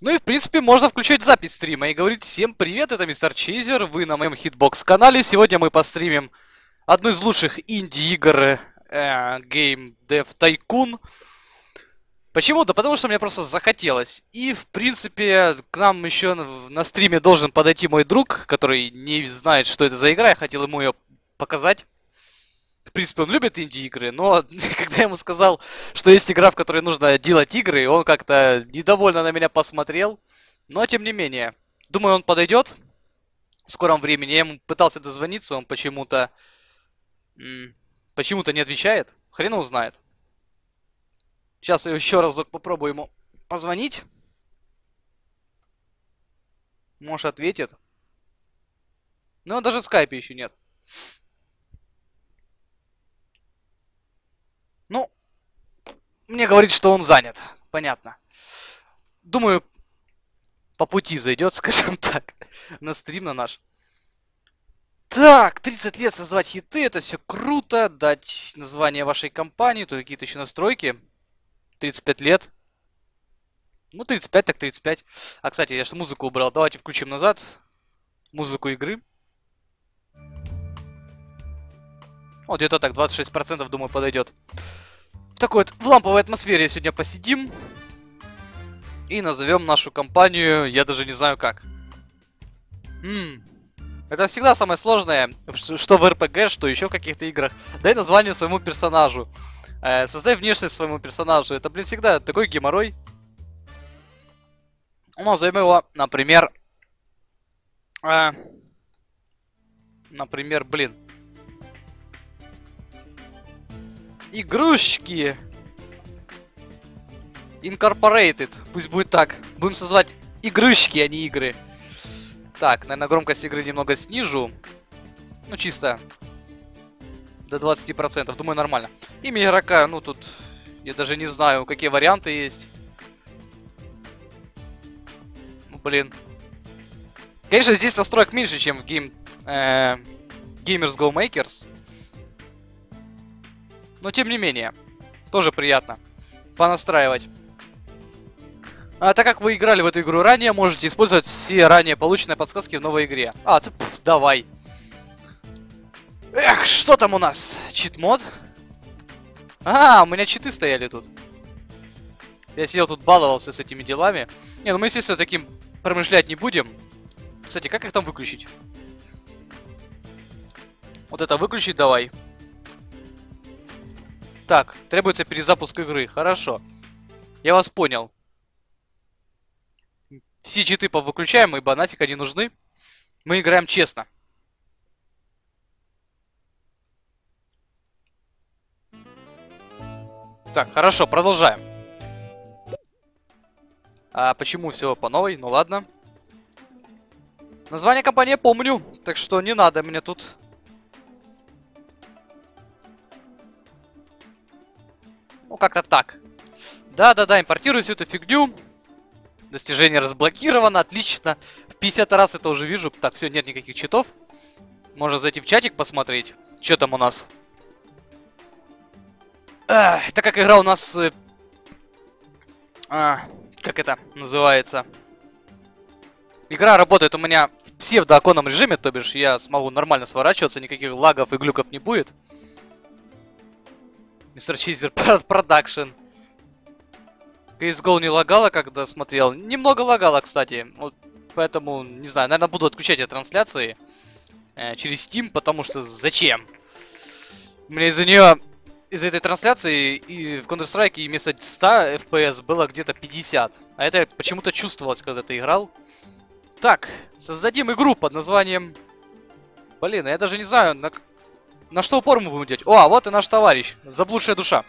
Ну и, в принципе, можно включать запись стрима и говорить: всем привет, это Мистер Чейзер, вы на моем Hitbox канале. Сегодня мы постримим одну из лучших инди-игр Game Dev Tycoon. Почему? Да потому что мне просто захотелось. И, в принципе, к нам еще на стриме должен подойти мой друг, который не знает, что это за игра. Я хотел ему ее показать. В принципе, он любит инди-игры, но когда я ему сказал, что есть игра, в которой нужно делать игры, он как-то недовольно на меня посмотрел. Но, тем не менее, думаю, он подойдет в скором времени. Я ему пытался дозвониться, он почему-то не отвечает. Хрен его знает. Сейчас я еще разок попробую ему позвонить. Может, ответит. Но даже в скайпе еще нет. Ну, мне говорит, что он занят. Понятно. Думаю, по пути зайдет, скажем так, на стрим на наш. Так, 30 лет создавать хиты, это все круто. Дать название вашей компании, то какие-то еще настройки. 35 лет. Ну, 35 так 35. А, кстати, я же музыку убрал. Давайте включим назад музыку игры. Вот где-то так, 26%, думаю, подойдет. В такой вот в ламповой атмосфере сегодня посидим. И назовем нашу компанию, я даже не знаю как. Это всегда самое сложное, что в РПГ, что еще в каких-то играх. Дай название своему персонажу. Создай внешность своему персонажу. Это, блин, всегда такой геморрой. Ну, назовем его, например... Например, блин. Игрушки. Incorporated. Пусть будет так. Будем создавать игрушки, а не игры. Так, наверное, громкость игры немного снижу. Ну, чисто. До 20%. Думаю, нормально. Имя игрока, ну, тут... Я даже не знаю, какие варианты есть. Ну, блин. Конечно, здесь настроек меньше, чем в Gamers Go Makers. Но, тем не менее, тоже приятно понастраивать. Так как вы играли в эту игру ранее, можете использовать все ранее полученные подсказки в новой игре. Давай. Эх, что там у нас? Чит-мод? У меня читы стояли тут. Я сидел тут, баловался с этими делами. Не, ну мы, естественно, таким промышлять не будем. Кстати, как их там выключить? Вот это выключить давай. Так, требуется перезапуск игры. Хорошо. Я вас понял. Все читы повыключаем, ибо нафиг они нужны. Мы играем честно. Так, хорошо, продолжаем. Почему все по новой? Ну ладно. Название компании я помню, так что не надо мне тут... Ну, как-то так. Да-да-да, импортирую всю эту фигню. Достижение разблокировано, отлично. В 50 раз это уже вижу. Так, все, нет никаких читов. Можно зайти в чатик посмотреть. Что там у нас? Так как игра у нас... как это называется? Игра работает у меня в псевдооконном режиме, то бишь я смогу нормально сворачиваться, никаких лагов и глюков не будет. Мистер Чейзер Продакшн. CSGO не лагало, когда смотрел. Немного лагало, кстати. Вот поэтому, не знаю, наверное, буду отключать эти трансляции через Steam, потому что зачем? У меня из-за этой трансляции и в Counter-Strike вместо 100 FPS было где-то 50. А это почему-то чувствовалось, когда ты играл. Так, создадим игру под названием... Блин, я даже не знаю, на что упор мы будем делать. О, вот и наш товарищ. Заблудшая душа.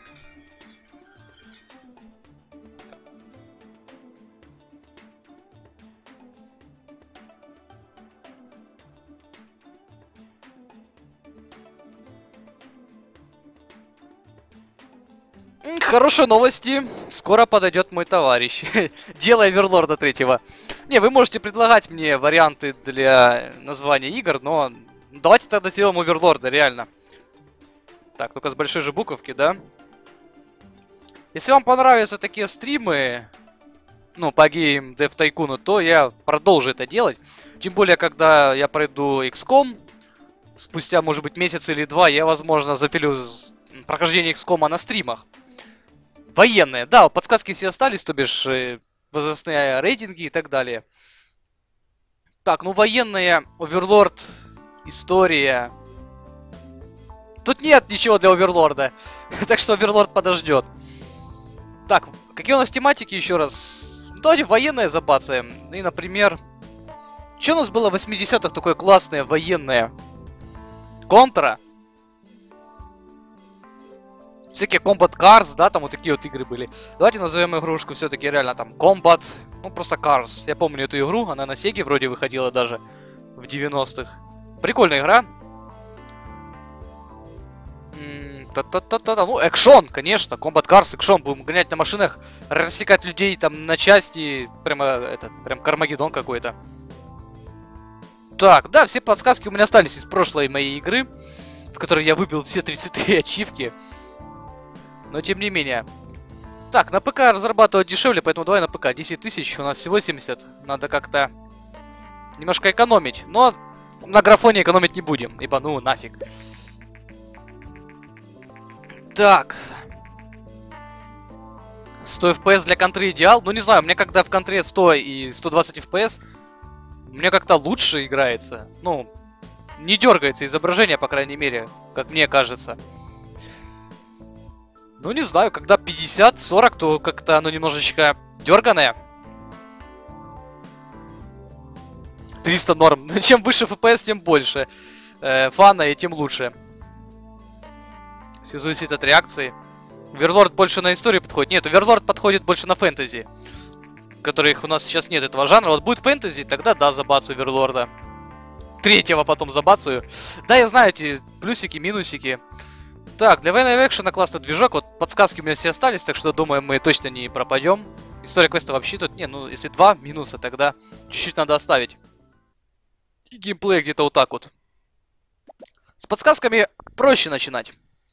Хорошие новости. Скоро подойдет мой товарищ. Дело Оверлорда 3-го. Не, вы можете предлагать мне варианты для названия игр, но давайте тогда сделаем Оверлорда, реально. Так, только с большой же буковки, да? Если вам понравятся такие стримы, ну, по Game Dev Tycoon, то я продолжу это делать. Тем более, когда я пройду XCOM, спустя, может быть, месяц или два, я, возможно, запилю прохождение XCOM на стримах. Военные, да, подсказки все остались, то бишь возрастные рейтинги и так далее. Так, ну военные, Оверлорд, история. Тут нет ничего для Оверлорда, так что Оверлорд подождет. Так, какие у нас тематики еще раз? Давайте военное забацаем. И, например, что у нас было в 80-х такое классное военное? Контра. Всякие Combat Cars, да, там вот такие вот игры были. Давайте назовем игрушку все-таки реально там Combat. Ну, просто Cars. Я помню эту игру, она на Сеге вроде выходила даже в 90-х. Прикольная игра. Ну, экшон, конечно, Combat Cars, экшон. Будем гонять на машинах, рассекать людей там на части. Прямо, это, прям Кармагеддон какой-то. Так, да, все подсказки у меня остались из прошлой моей игры, в которой я выбил все 33 ачивки. Но тем не менее. Так, на ПК разрабатывать дешевле, поэтому давай на ПК. 10 тысяч, у нас всего 70. Надо как-то немножко экономить. Но на графоне экономить не будем, ибо ну нафиг. Так. 100 FPS для контры идеал. Ну не знаю, мне когда в контре 100 и 120 FPS, мне как-то лучше играется. Ну, не дергается изображение, по крайней мере, как мне кажется. Ну, не знаю, когда 50-40, то как-то оно немножечко дерганое. 300 норм. Чем выше FPS, тем больше фана и тем лучше. Все зависит от реакции. Оверлорд больше на историю подходит. Нет, Оверлорд подходит больше на фэнтези, которых у нас сейчас нет этого жанра. Вот будет фэнтези, тогда да, забацаю Оверлорда. Третьего потом забацаю. Да, я знаю эти плюсики, минусики. Так, для военного экшена классный движок. Вот подсказки у меня все остались, так что думаю, мы точно не пропадем. История квеста вообще тут... Не, ну если 2 минуса, тогда чуть-чуть надо оставить. И геймплей где-то вот так вот. С подсказками проще начинать.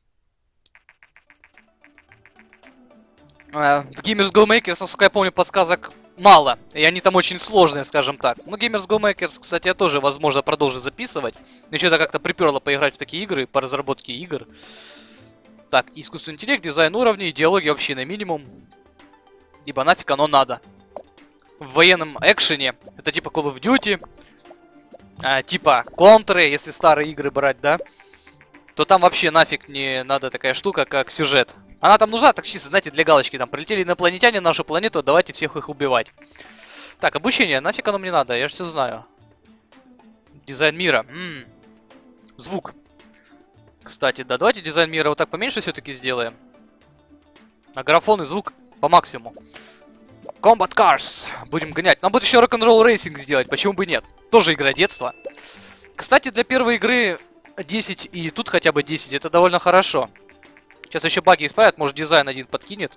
В Gamers Go Makers, насколько я помню, подсказок мало. И они там очень сложные, скажем так. Но Gamers Go Makers, кстати, я тоже, возможно, продолжу записывать. Мне что-то как-то приперло поиграть в такие игры, по разработке игр. Так, искусственный интеллект, дизайн уровней, диалоги вообще на минимум. Ибо нафиг оно надо. В военном экшене, это типа Call of Duty, типа контры, если старые игры брать, да, то там вообще нафиг не надо такая штука, как сюжет. Она там нужна, так чисто, знаете, для галочки. Там прилетели инопланетяне на нашу планету, давайте всех их убивать. Так, обучение, нафиг оно мне надо, я же все знаю. Дизайн мира. Звук. Кстати, да, давайте дизайн мира вот так поменьше все-таки сделаем. А графон и звук по максимуму. Combat Cars. Будем гонять. Нам будет еще рок-н-ролл рейсинг сделать, почему бы нет? Тоже игра детства. Кстати, для первой игры 10 и тут хотя бы 10, это довольно хорошо. Сейчас еще баги исправят, может дизайн один подкинет.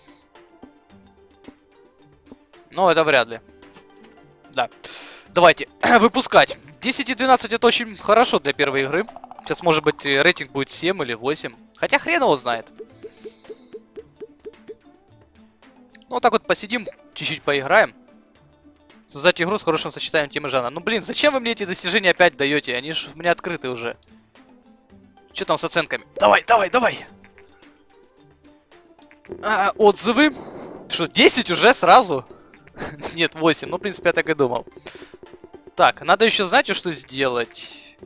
Но это вряд ли. Да. Давайте выпускать. 10 и 12 это очень хорошо для первой игры. Сейчас может быть рейтинг будет 7 или 8. Хотя хрен его знает. Ну вот так вот посидим, чуть-чуть поиграем. Создать игру с хорошим сочетанием темы жанра. Ну блин, зачем вы мне эти достижения опять даете? Они же у меня открыты уже. Что там с оценками? Давай, давай, давай! Отзывы. Что, 10 уже сразу? Нет, 8. Ну, в принципе, я так и думал. Так, надо еще, знаете, что сделать?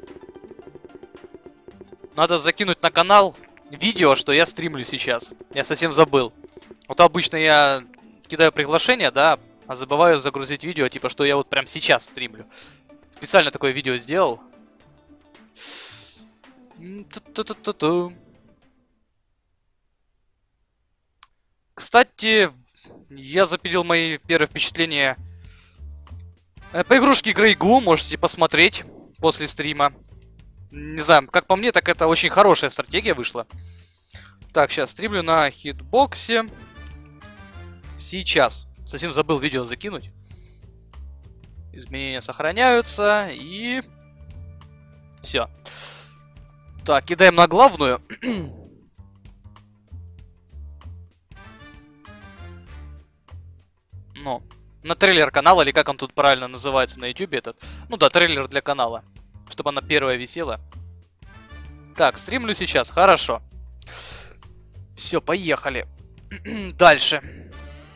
Надо закинуть на канал видео, что я стримлю сейчас. Я совсем забыл. Вот обычно я кидаю приглашение, да, а забываю загрузить видео, типа, что я вот прям сейчас стримлю. Специально такое видео сделал. Кстати, я запилил мои первые впечатления по игрушке Grey Goo, можете посмотреть после стрима. Не знаю, как по мне, так это очень хорошая стратегия вышла. Так, сейчас стримлю на хитбоксе. Сейчас. Совсем забыл видео закинуть. Изменения сохраняются и... Все. Так, кидаем на главную. Ну, на трейлер канала, или как он тут правильно называется на YouTube этот. Ну да, трейлер для канала. Чтобы она первая висела. Так, стримлю сейчас, хорошо. Все, поехали. Дальше.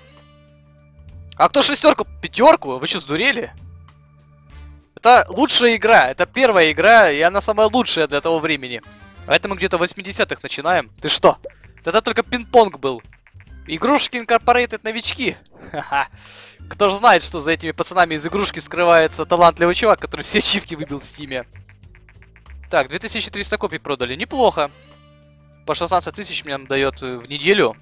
А кто шестерку, пятерку? Вы что, сдурели? Это лучшая игра, это первая игра, и она самая лучшая для того времени. А это мы где-то в 80-х начинаем. Ты что? Тогда только пинг-понг был. Игрушки Incorporated новички. Ха-ха. Кто же знает, что за этими пацанами из игрушки скрывается талантливый чувак, который все ачивки выбил в стиме. Так, 2300 копий продали. Неплохо. По 16 тысяч мне дает в неделю.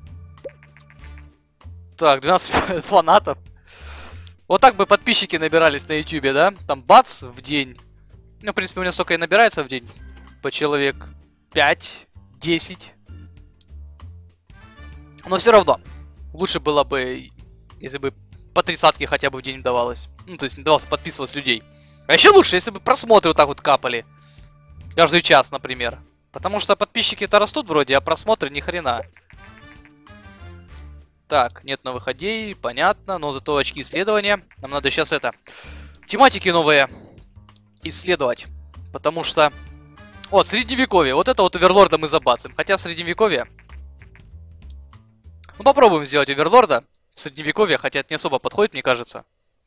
Так, 12 фанатов. Вот так бы подписчики набирались на ютубе, да? Там бац в день. Ну, в принципе, у меня столько и набирается в день. По человек 5-10. Но все равно. Лучше было бы, если бы по 30-ке хотя бы в день давалось. Ну, то есть не давалось подписывать людей. А еще лучше, если бы просмотры вот так вот капали. Каждый час, например. Потому что подписчики-то растут вроде, а просмотры ни хрена. Так, нет новых идей, понятно. Но зато очки исследования. Нам надо сейчас это... тематики новые исследовать. Потому что... Вот, средневековье. Вот это вот оверлорда мы забацаем. Хотя средневековье... Ну, попробуем сделать оверлорда в средневековье, хотя это не особо подходит, мне кажется.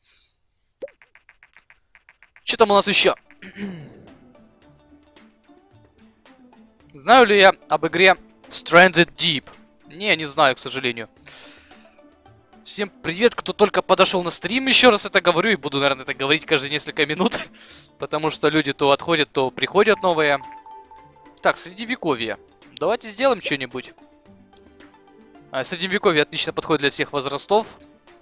Что там у нас еще? Знаю ли я об игре Stranded Deep? Не знаю, к сожалению. Всем привет, кто только подошел на стрим. Еще раз это говорю и буду, наверное, это говорить каждые несколько минут. Потому что люди то отходят, то приходят новые. Так, средневековье. Давайте сделаем что-нибудь. Средневековье отлично подходит для всех возрастов.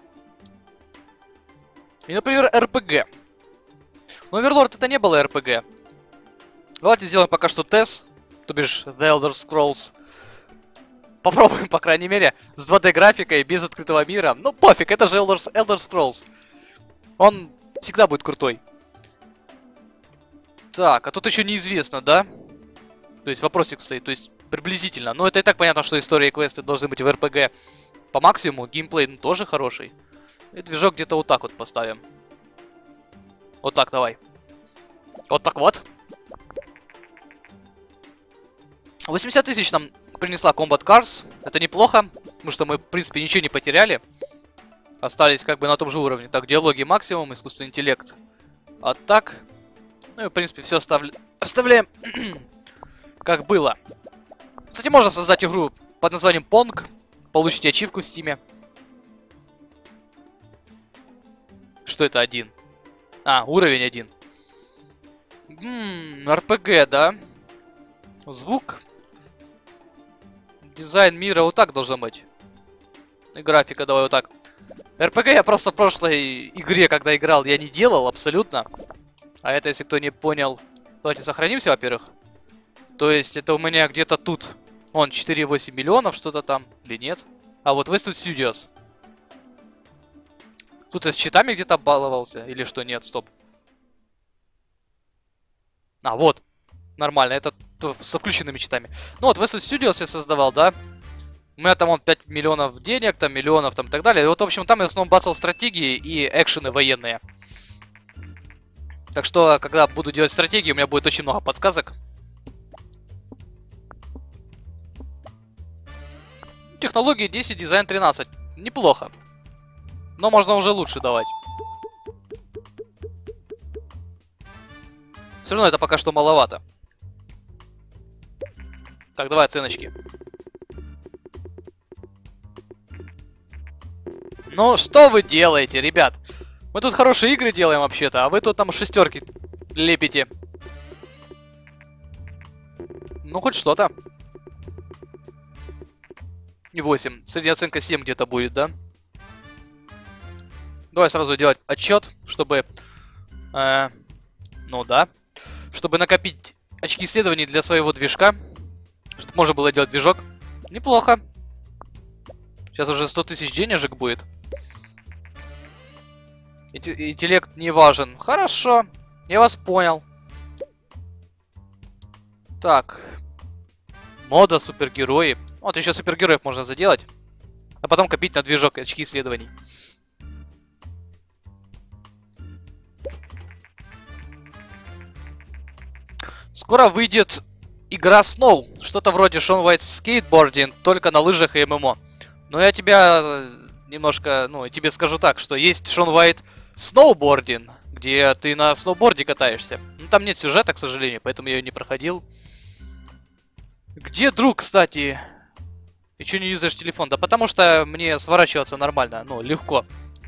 И, например, РПГ. Но Overlord это не было РПГ. Давайте сделаем пока что тест. То бишь The Elder Scrolls. Попробуем, по крайней мере, с 2D графикой, без открытого мира. Ну, пофиг, это же Elder Scrolls. Он всегда будет крутой. Так, а тут еще неизвестно, да? То есть вопросик стоит, то есть приблизительно. Но это и так понятно, что истории и квесты должны быть в РПГ по максимуму. Геймплей ну, тоже хороший. И движок где-то вот так вот поставим. Вот так, давай. Вот так вот. 80 тысяч нам принесла Combat Cars. Это неплохо, потому что мы, в принципе, ничего не потеряли. Остались как бы на том же уровне. Так, диалоги максимум, искусственный интеллект. А так... Ну и, в принципе, все оставляем как было. Кстати, можно создать игру под названием Pong. Получите ачивку в стиме. Что это 1? А, уровень 1. РПГ, да? Звук. Дизайн мира вот так должно быть. И графика давай вот так. РПГ я просто в прошлой игре, когда играл, я не делал абсолютно. А это, если кто не понял... Давайте сохранимся, во-первых. То есть это у меня где-то тут. Вон, 4,8 миллионов что-то там. Или нет? А вот Westwood Studios. Тут я с читами где-то баловался. Или что? Нет, стоп. А, вот. Нормально, это со включенными читами. Ну вот, Westwood Studios я создавал, да? У меня там вон 5 миллионов денег, там миллионов, там и так далее. И вот, в общем, там я в основном бацал стратегии и экшены военные. Так что, когда буду делать стратегии, у меня будет очень много подсказок. Технологии 10, дизайн 13. Неплохо. Но можно уже лучше давать. Все равно это пока что маловато. Так, давай оценочки. Ну, что вы делаете, ребят? Мы тут хорошие игры делаем вообще-то, а вы тут там шестерки лепите. Ну, хоть что-то. И 8. Средняя оценка 7 где-то будет, да? Давай сразу делать отчет, чтобы... ну да. Чтобы накопить очки исследований для своего движка. Чтобы можно было делать движок. Неплохо. Сейчас уже 100 тысяч денежек будет. Интеллект не важен. Хорошо. Я вас понял. Так. Мода, супергерои. Вот еще супергероев можно заделать. А потом копить на движок очки исследований. Скоро выйдет игра Snow. Что-то вроде Shaun White Skateboarding, только на лыжах и ММО. Но я тебя немножко, тебе скажу так, что есть Shaun White Snowboarding, где ты на сноуборде катаешься. Ну, там нет сюжета, к сожалению, поэтому я ее не проходил. Где друг, кстати? И чё не юзаешь телефон? Да потому что мне сворачиваться нормально, легко.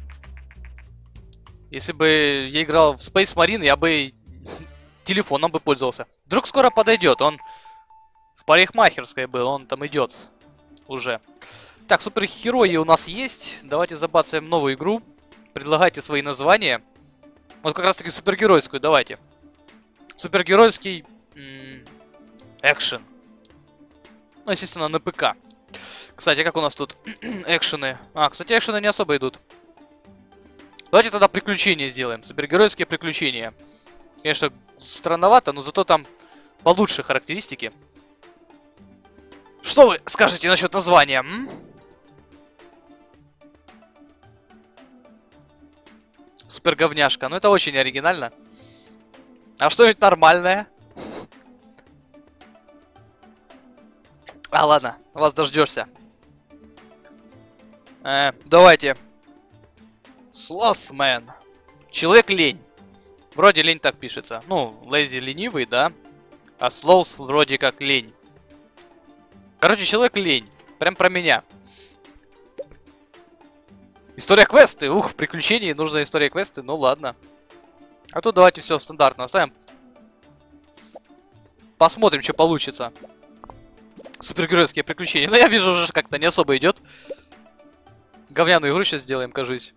Если бы я играл в Space Marine, я бы телефоном бы пользовался. Друг скоро подойдет, он в парикмахерской был, он там идет уже. Так, супергерои у нас есть. Давайте забацаем новую игру. Предлагайте свои названия. Вот как раз таки супергеройскую, давайте. Супергеройский экшен. Ну, естественно, на ПК. Кстати, как у нас тут экшены? Кстати, экшены не особо идут. Давайте тогда приключения сделаем. Супергеройские приключения. Конечно, странновато, но зато там получше характеристики. Что вы скажете насчет названия? Суперговняшка. Ну, это очень оригинально. А что-нибудь нормальное? Ладно, вас дождешься. Давайте. Slothman. Человек-лень. Вроде лень так пишется. Ну, lazy ленивый, да? А sloth вроде как лень. Короче, человек-лень. Прям про меня. История квесты. Ух, в приключении нужна история квесты. Ну ладно. А тут давайте все стандартно оставим. Посмотрим, что получится. Супергеройские приключения. Но я вижу, уже как-то не особо идет. Говняную игру сейчас сделаем, кажись.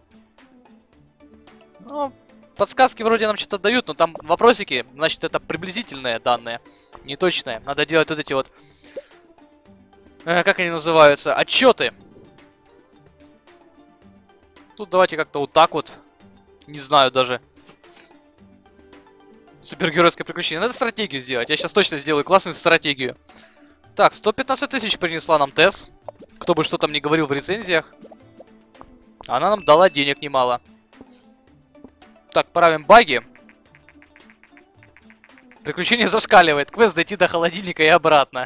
Ну, подсказки вроде нам что-то дают, но там вопросики, значит, это приблизительные данные, не точные. Надо делать вот эти вот, как они называются, отчеты. Тут давайте как-то вот так вот, не знаю даже. Супергеройское приключение. Надо стратегию сделать. Я сейчас точно сделаю классную стратегию. Так, 115 тысяч принесла нам Тесс. Кто бы что там ни говорил в рецензиях. Она нам дала денег немало. Так, правим баги. Приключение зашкаливает. Квест дойти до холодильника и обратно.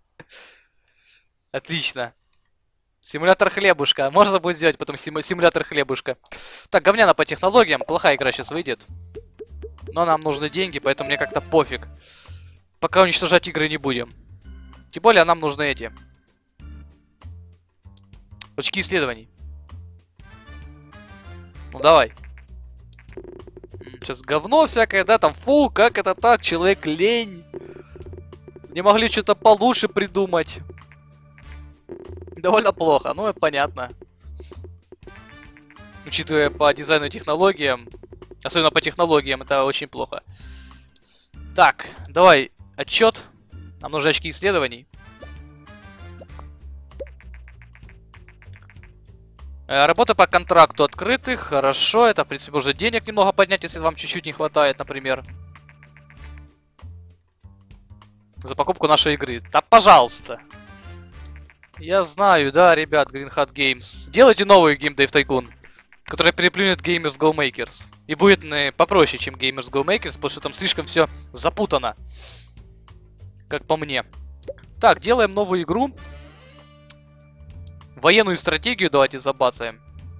Отлично. Симулятор хлебушка. Можно будет сделать потом симулятор хлебушка. Так, говняна по технологиям. Плохая игра сейчас выйдет. Но нам нужны деньги, поэтому мне как-то пофиг. Пока уничтожать игры не будем. Тем более нам нужны эти очки исследований. Ну давай. Сейчас говно всякое, да, там, фу, как это так, человек лень. Не могли что-то получше придумать. Довольно плохо, ну, понятно. Учитывая по дизайну и технологиям, особенно по технологиям, это очень плохо. Так, давай, отчет. Нам нужны очки исследований. Работа по контракту открыты. Хорошо, это, в принципе, уже денег немного поднять, если вам чуть-чуть не хватает, например. За покупку нашей игры. Да, пожалуйста. Я знаю, да, ребят, Green Hat Games. Делайте новую Game Dev Tycoon, которая переплюнет Gamers Go Makers. И будет попроще, чем Gamers Go Makers, потому что там слишком все запутано. Как по мне. Так, делаем новую игру. Военную стратегию давайте забацаем.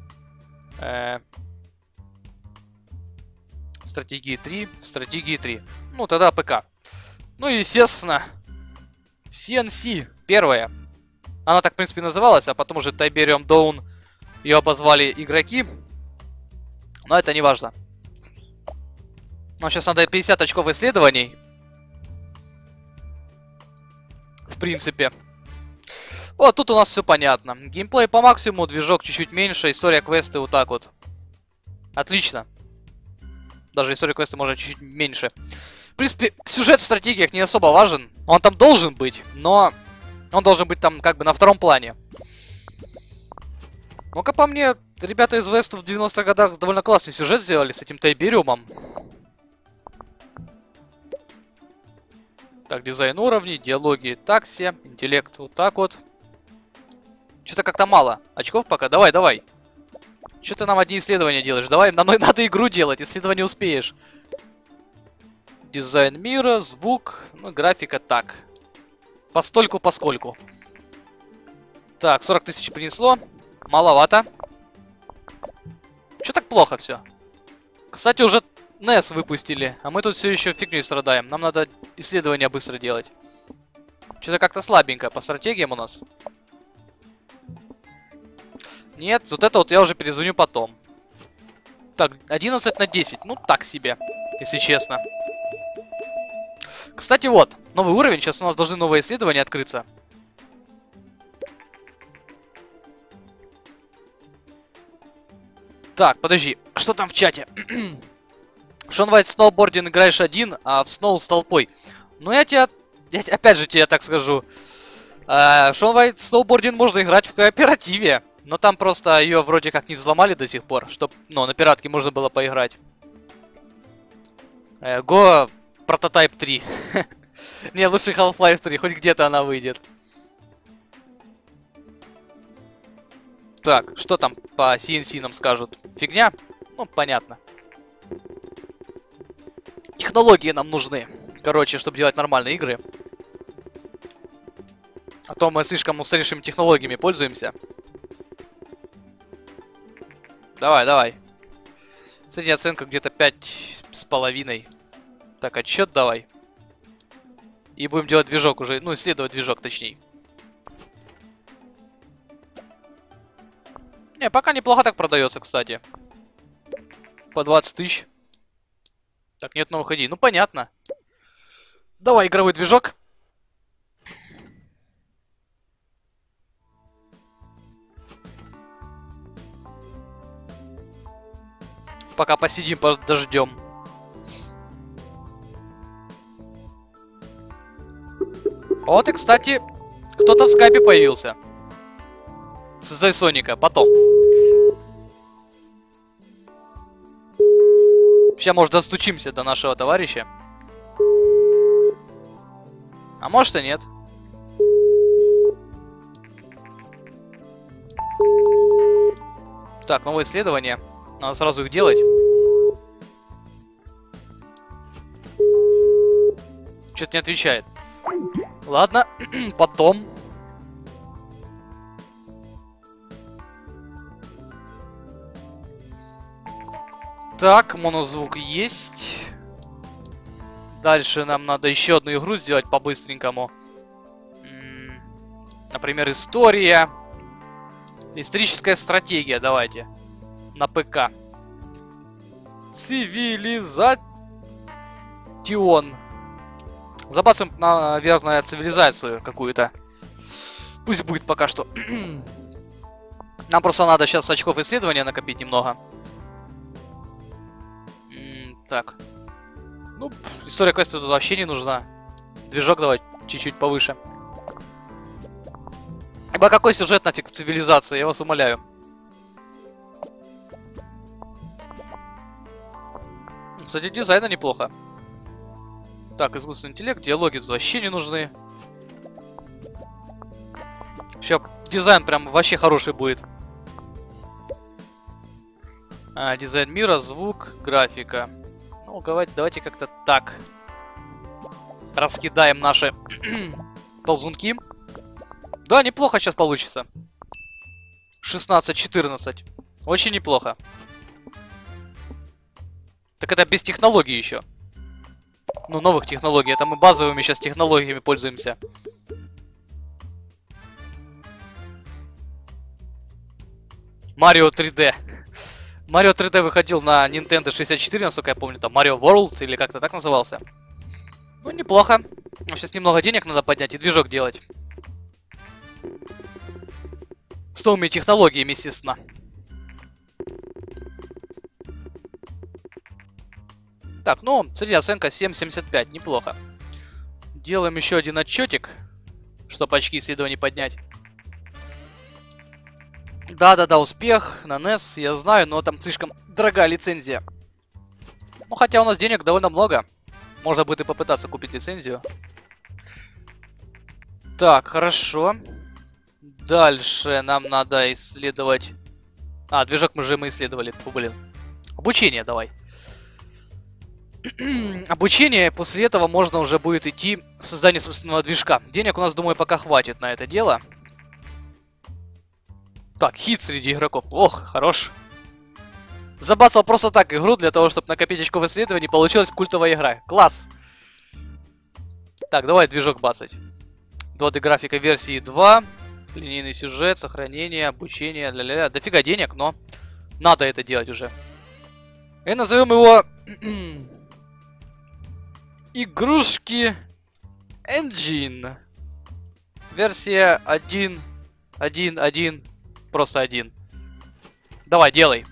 Стратегии 3. Стратегии 3. Ну, тогда ПК. Ну, естественно. CNC. Первая. Она так, в принципе, называлась, а потом уже Tiberium Dawn ее обозвали игроки. Но это не важно. Нам сейчас надо 50 очков исследований. В принципе. Вот, тут у нас все понятно. Геймплей по максимуму, движок чуть-чуть меньше, история квесты вот так вот. Отлично. Даже история квесты может чуть-чуть меньше. В принципе, сюжет в стратегиях не особо важен. Он там должен быть, но он должен быть там как бы на втором плане. Ну-ка по мне, ребята из Весту в 90-х годах довольно классный сюжет сделали с этим Тайбериумом. Так, дизайн уровней, диалоги такси, интеллект вот так вот. Что-то как-то мало очков пока. Давай, давай. Что ты нам одни исследования делаешь? Давай, нам надо игру делать, исследования успеешь. Дизайн мира, звук, ну, графика так. Постольку-поскольку. Так, 40 тысяч принесло. Маловато. Чё так плохо все? Кстати, уже NES выпустили, а мы тут все еще фигней страдаем. Нам надо исследования быстро делать. Что-то как-то слабенько по стратегиям у нас. Нет, вот это вот я уже перезвоню потом. Так, 11 на 10. Ну, так себе, если честно. Кстати, вот, новый уровень. Сейчас у нас должны новые исследования открыться. Так, подожди. Что там в чате? Шон Вайт сноубординг играешь один, а в сноу с толпой. Ну, опять же тебе так скажу. Шон Вайт сноубординг можно играть в кооперативе. Но там просто ее вроде как не взломали до сих пор, чтобы, ну, на пиратке можно было поиграть. Go Prototype 3. Не, лучше Half-Life 3, хоть где-то она выйдет. Так, что там по CNC нам скажут? Фигня? Ну, понятно. Технологии нам нужны. Короче, чтобы делать нормальные игры. А то мы слишком устаревшими технологиями пользуемся. Давай, давай. Средняя оценка где-то 5,5. Так, отсчет давай. И будем делать движок уже. Ну, исследовать движок, точнее. Не, пока неплохо так продается, кстати. По 20 тысяч. Так, нет новых идей. Ну, понятно. Давай, игровой движок. Пока посидим, подождем. Вот и, кстати, кто-то в скайпе появился. Создай Соника, потом. Сейчас, может, достучимся до нашего товарища. А может и нет. Так, новые исследования. Надо сразу их делать. Что-то не отвечает. Ладно, потом. Так, монозвук есть. Дальше нам надо еще одну игру сделать по-быстренькому. Например, история. Историческая стратегия, давайте. На ПК. Цивилизацион. Забацаем, наверное, цивилизацию какую-то. Пусть будет пока что. Нам просто надо сейчас очков исследования накопить немного. Так. Ну, история квеста тут вообще не нужна. Движок давай чуть-чуть повыше. Ибо какой сюжет нафиг в цивилизации, я вас умоляю. Кстати, дизайна неплохо. Так, искусственный интеллект, диалоги тут вообще не нужны. Сейчас дизайн прям вообще хороший будет. Дизайн мира, звук, графика. Ну, давайте как-то так. Раскидаем наши ползунки. Да, неплохо сейчас получится. 16-14. Очень неплохо. Так это без технологий еще. Ну, новых технологий. Это мы базовыми сейчас технологиями пользуемся. Марио 3D. Марио 3D выходил на Nintendo 64, насколько я помню. Там Mario World или как-то так назывался. Ну, неплохо. Сейчас немного денег надо поднять и движок делать. С новыми технологиями, естественно. Так, ну, средняя оценка 7,75. Неплохо. Делаем еще один отчетик, чтобы очки исследований поднять. Да-да-да, успех на NES, я знаю, но там слишком дорогая лицензия. Ну, хотя у нас денег довольно много. Можно будет и попытаться купить лицензию. Так, хорошо. Дальше нам надо исследовать... движок мы исследовали. Фу, блин. Обучение давай. обучение, после этого можно уже будет идти в создание собственного движка. Денег у нас, думаю, пока хватит на это дело. Так, хит среди игроков. Ох, хорош. Забацал просто так игру для того, чтобы накопить очков исследований. Получилась культовая игра. Класс! Так, давай движок бацать. 2D графика версии 2. Линейный сюжет, сохранение, обучение. Ля-ля-ля. Дофига денег, но надо это делать уже. И назовем его... Игрушки Engine. Версия 1.1.1. Просто 1. Давай, делай.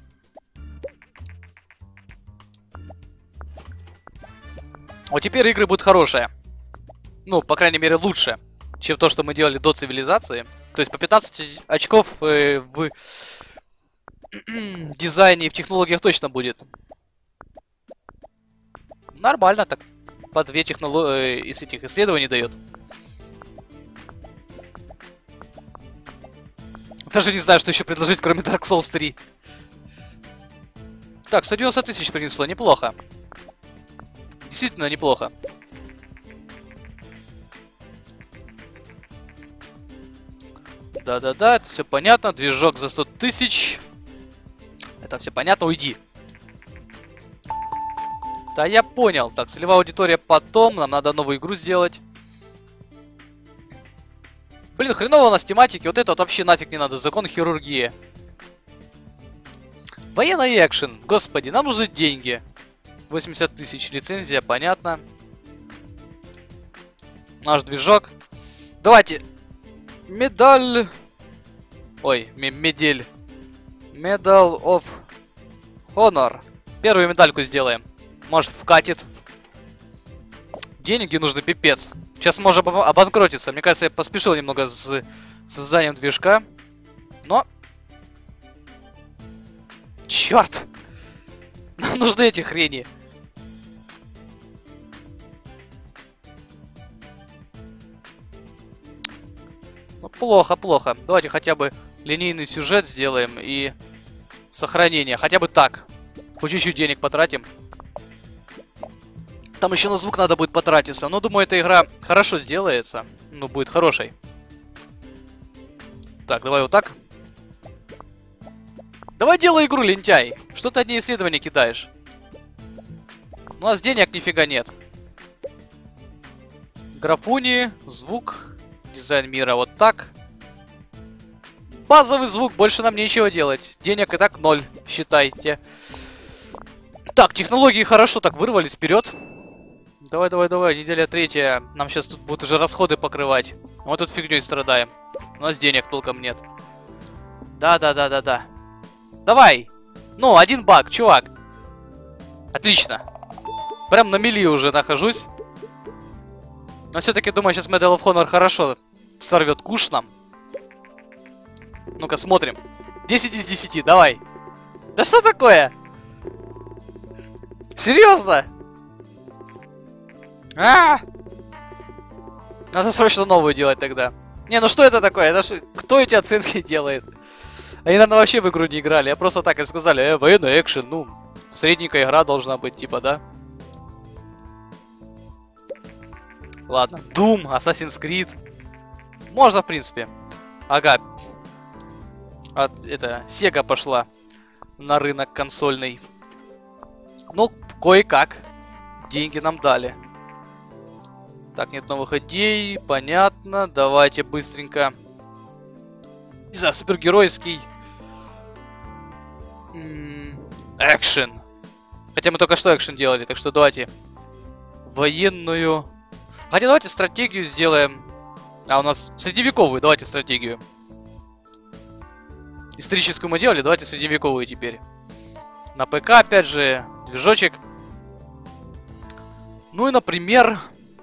Вот теперь игры будут хорошие. Ну, по крайней мере, лучше, чем то, что мы делали до цивилизации. То есть по 15 очков в дизайне и в технологиях точно будет. Нормально так. По 2 технологии из этих исследований дает. Даже не знаю, что еще предложить, кроме Dark Souls 3. Так, 190 тысяч принесло, неплохо. Действительно неплохо. Да-да-да, это все понятно. Движок за 100 тысяч. Это все понятно, уйди. Да, я понял. Так, целевая аудитория потом. Нам надо новую игру сделать. Блин, хреново у нас тематики. Вот это вот вообще нафиг не надо. Закон хирургии. Военный экшен. Господи, нам нужны деньги. 80 тысяч лицензия, понятно. Наш движок. Давайте. Медаль. Ой, медель. Medal of Honor. Первую медальку сделаем. Может, вкатит. Деньги нужны пипец. Сейчас можем обанкротиться. Мне кажется, я поспешил немного с созданием движка. Но... Черт! Нам нужны эти хрени. Ну, плохо, плохо. Давайте хотя бы линейный сюжет сделаем и сохранение. Хотя бы так. Хоть чуть-чуть денег потратим. Там еще на звук надо будет потратиться. Но думаю, эта игра хорошо сделается. Ну, будет хорошей. Так, давай вот так. Давай делай игру, лентяй. Что ты одни исследования кидаешь? У нас денег нифига нет. Графуни, звук, дизайн мира вот так. Базовый звук, больше нам нечего делать. Денег и так 0, считайте. Так, технологии хорошо так вырвались вперед. Давай, давай, давай, неделя 3. Нам сейчас тут будут уже расходы покрывать. Мы тут фигней страдаем. У нас денег толком нет. Да. Давай! Ну, 1 баг, чувак. Отлично. Прям на мели уже нахожусь. Но все-таки, думаю, сейчас Medal of Honor хорошо сорвет куш нам. Ну-ка, смотрим. 10 из 10, давай. Да что такое? Серьезно? Надо срочно новую делать тогда. Не, ну что это такое? Это ж... Кто эти оценки делает? Они, наверное, вообще в игру не играли. Я просто так рассказали. Военный экшен, ну, средненькая игра должна быть, типа, да? Ладно. Doom, Assassin's Creed. Можно, в принципе. Ага. Это, Sega пошла на рынок консольный. Ну, кое-как. Деньги нам дали. Так, нет новых идей. Понятно. Давайте быстренько. Не знаю, супергеройский. Экшен. Хотя мы только что экшен делали, так что давайте военную. Хотя давайте стратегию сделаем. А, у нас средневековую, давайте стратегию. Историческую мы делали, давайте средневековую теперь. На ПК, опять же, движочек. Ну и, например...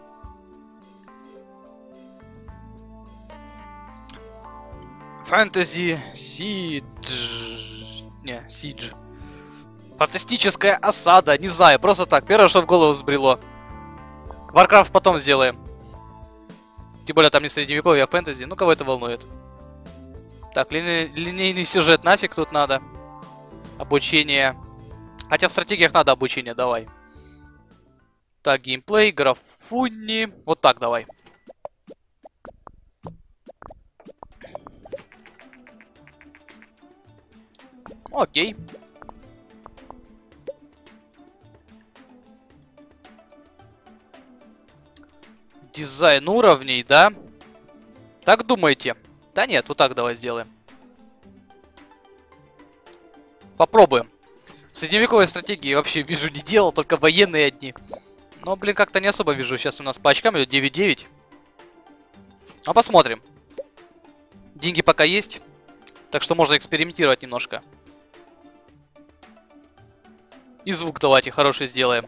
Фэнтези Сидж. Не, Сидж. Фантастическая осада. Не знаю, просто так. Первое, что в голову взбрело. Warcraft потом сделаем. Тем более там не средневековье, а фэнтези. Ну, кого это волнует. Так, линейный сюжет нафиг тут надо. Обучение. Хотя в стратегиях надо обучение, давай. Так, геймплей, графуни. Вот так давай. Окей. Дизайн уровней, да? Так думаете? Да нет, вот так давай сделаем. Попробуем. Средневековой стратегии вообще вижу не делал, только военные одни. Но, блин, как-то не особо вижу. Сейчас у нас по очкам идет 9-9. А посмотрим. Деньги пока есть. Так что можно экспериментировать немножко. И звук давайте хороший сделаем.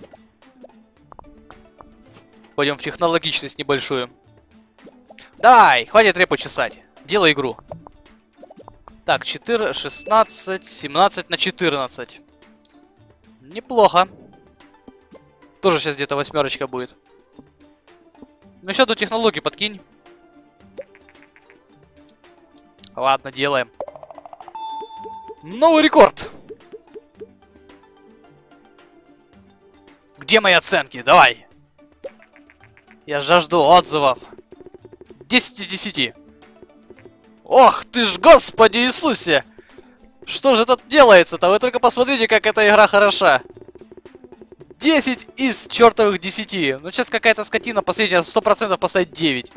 Пойдем в технологичность небольшую. Давай, хватит репу чесать. Делай игру. Так, 4, 16, 17 на 14. Неплохо. Тоже сейчас где-то 8 будет. Ну еще одну технологию подкинь. Ладно, делаем. Новый рекорд. Где мои оценки? Давай. Я жажду отзывов. 10 из 10. Ох ты ж, Господи Иисусе! Что же тут делается-то? Вы только посмотрите, как эта игра хороша. 10 из чертовых 10. Ну, сейчас какая-то скотина последняя 100% поставить 9.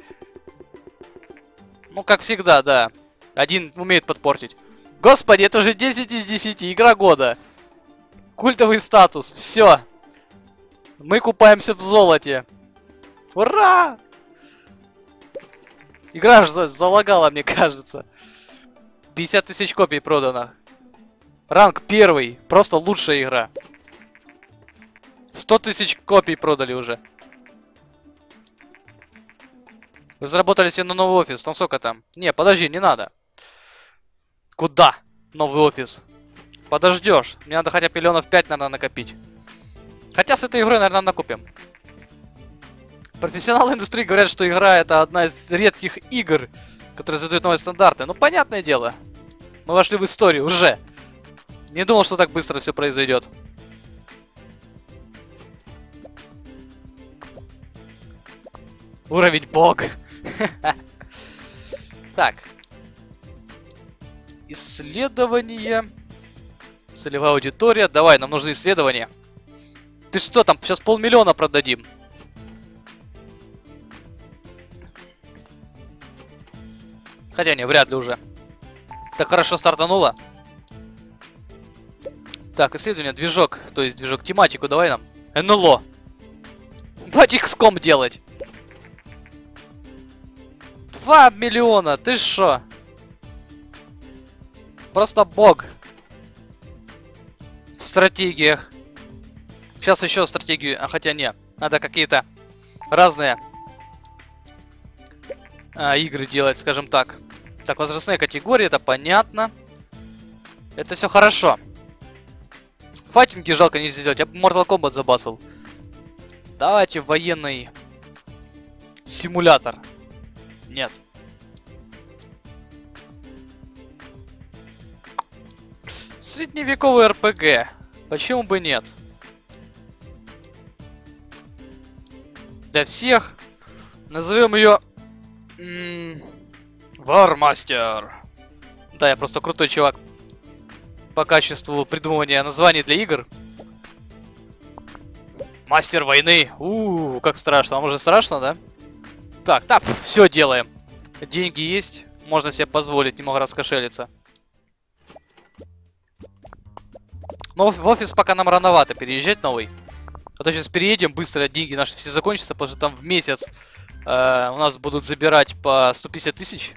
Ну, как всегда, да. Один умеет подпортить. Господи, это же 10 из 10. Игра года. Культовый статус. Все. Мы купаемся в золоте. Ура! Игра же залагала, мне кажется. 50 тысяч копий продано. Ранг 1. Просто лучшая игра. 100 тысяч копий продали уже. Вы заработали себе на новый офис. Там сколько там? Не, подожди, не надо. Куда? Новый офис. Подождешь. Мне надо хотя бы миллионов 5, наверное, накопить. Хотя с этой игрой, наверное, накупим. Профессионалы индустрии говорят, что игра это одна из редких игр, которые задают новые стандарты. Ну, понятное дело. Мы вошли в историю уже. Не думал, что так быстро все произойдет. Уровень бог. Так. Исследование. Целевая аудитория. Давай, нам нужны исследования. Ты что там? Сейчас 500 000 продадим. Хотя не, вряд ли уже. Так хорошо стартануло. Так, исследование, движок. То есть движок, тематику давай нам. НЛО. Давайте XCOM делать. 2 миллиона, ты шо? Просто бог. В стратегиях. Сейчас еще стратегию, а хотя не. Надо какие-то разные игры делать, скажем так. Так, возрастные категории, это понятно. Это все хорошо. Файтинги жалко не сделать, я бы Mortal Kombat забасал. Давайте военный симулятор. Нет. Средневековый РПГ. Почему бы нет? Для всех. Назовем ее... Вармастер. Да, я просто крутой чувак. По качеству придумывания названий для игр. Мастер войны. Как страшно. Вам уже страшно, да? Так, так, все делаем. Деньги есть. Можно себе позволить немного раскошелиться. Но в офис пока нам рановато переезжать новый. А то сейчас переедем, быстро деньги наши все закончатся, потому что там в месяц у нас будут забирать по 150 тысяч.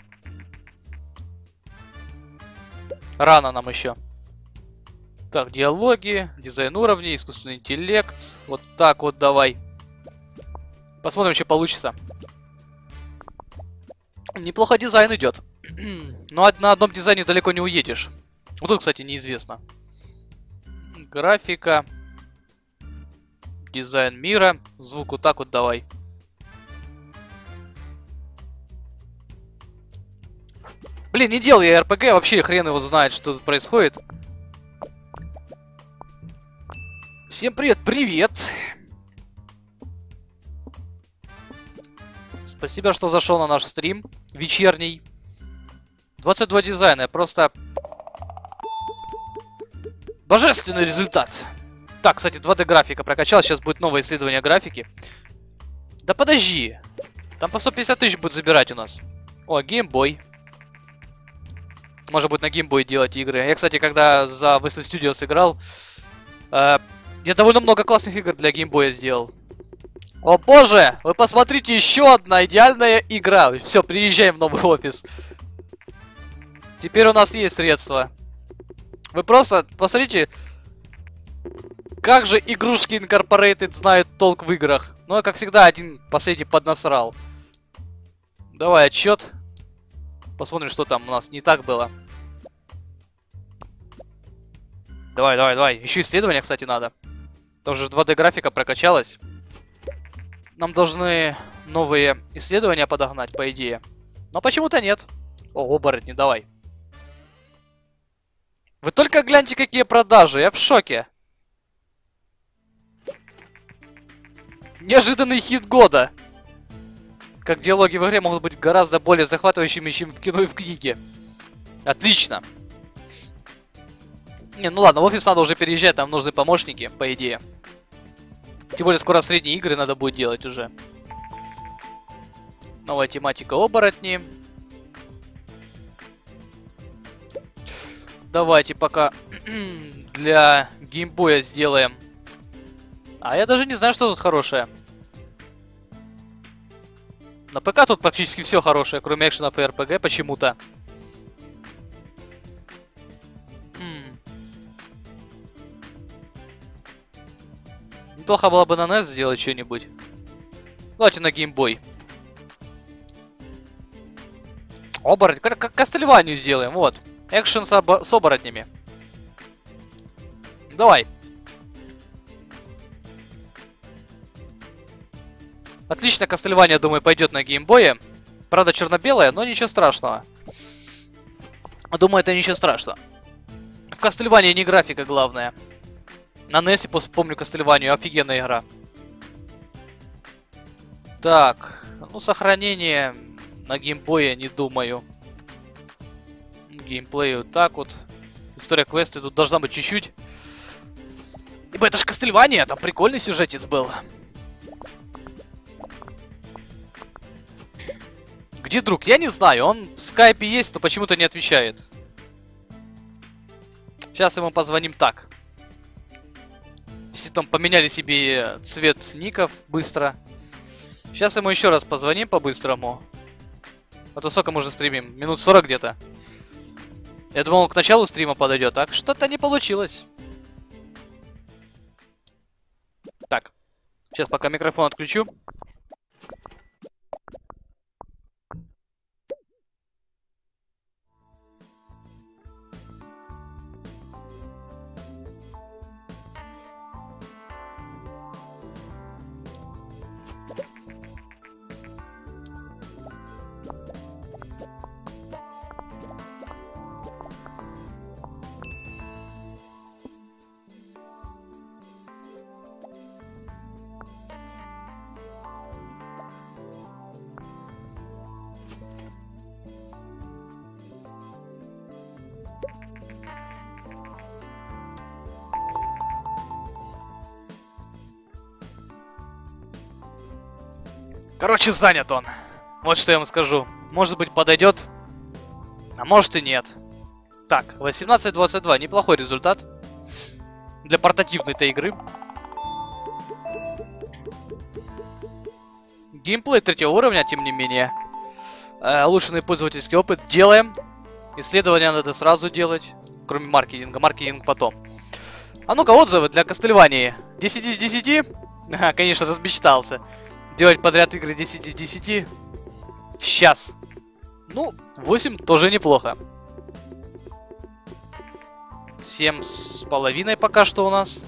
Рано нам еще. Так, диалоги, дизайн уровней, искусственный интеллект. Вот так вот давай. Посмотрим, что получится. Неплохо дизайн идет. Но на одном дизайне далеко не уедешь. Вот тут, кстати, неизвестно. Графика. Дизайн мира. Звук вот так вот давай. Блин, не делал я РПГ, вообще хрен его знает, что тут происходит. Всем привет, привет! Спасибо, что зашел на наш стрим вечерний. 22 дизайна, просто божественный результат. Так, кстати, 2D графика прокачал, сейчас будет новое исследование графики. Да подожди, там по 150 тысяч будет забирать у нас. О, геймбой. Можно будет на геймбой делать игры. Я, кстати, когда за VS Studios играл, я довольно много классных игр для геймбоя сделал. О боже, вы посмотрите, еще одна идеальная игра. Все, приезжаем в новый офис. Теперь у нас есть средства. Вы просто посмотрите, как же игрушки Incorporated знают толк в играх. Ну, как всегда, один последний поднасрал. Давай отчет. Посмотрим, что там у нас не так было. Давай, давай, давай. Еще исследования, кстати, надо. Там же 2D графика прокачалась. Нам должны новые исследования подогнать, по идее. Но почему-то нет. О, оборотни, давай. Вы только гляньте, какие продажи. Я в шоке. Неожиданный хит года. Как диалоги в игре могут быть гораздо более захватывающими, чем в кино и в книге. Отлично. Не, ну ладно, в офис надо уже переезжать, там нужны помощники, по идее. Тем более скоро средние игры надо будет делать уже. Новая тематика оборотни. Давайте пока для геймбоя сделаем. А я даже не знаю, что тут хорошее. На ПК тут практически все хорошее, кроме экшенов и РПГ почему-то. Неплохо было бы на NES сделать что-нибудь. Давайте на геймбой. Оборотень. Как Castlevania сделаем, вот. Экшен с оборотнями. Давай. Отлично, Castlevania, думаю, пойдет на геймбое. Правда, черно-белая, но ничего страшного. Думаю, это ничего страшного. В Castlevania не графика главное. На NES, помню, Castlevania, офигенная игра. Так, ну, сохранение на геймбое, не думаю. Геймплей вот так вот. История квеста тут должна быть чуть-чуть. Ибо это ж Castlevania, там прикольный сюжетец был. Где друг? Я не знаю, он в скайпе есть, но почему-то не отвечает. Сейчас ему позвоним так. Там поменяли себе цвет ников быстро. Сейчас ему еще раз позвоним по-быстрому. А то сколько мы уже стримим? Минут 40 где-то. Я думал, он к началу стрима подойдет, так что-то не получилось. Так, сейчас пока микрофон отключу. Короче, занят он. Вот что я вам скажу. Может быть, подойдет, а может и нет. Так, 18-22. Неплохой результат. Для портативной-то игры. Геймплей 3-го уровня, тем не менее. Улучшенный пользовательский опыт. Делаем. Исследования надо сразу делать. Кроме маркетинга. Маркетинг потом. А ну-ка, отзывы для Castlevania. 10 из 10? Ага, конечно, размечтался. Делать подряд игры 10 из 10. Сейчас. Ну, 8 тоже неплохо. 7,5 пока что у нас.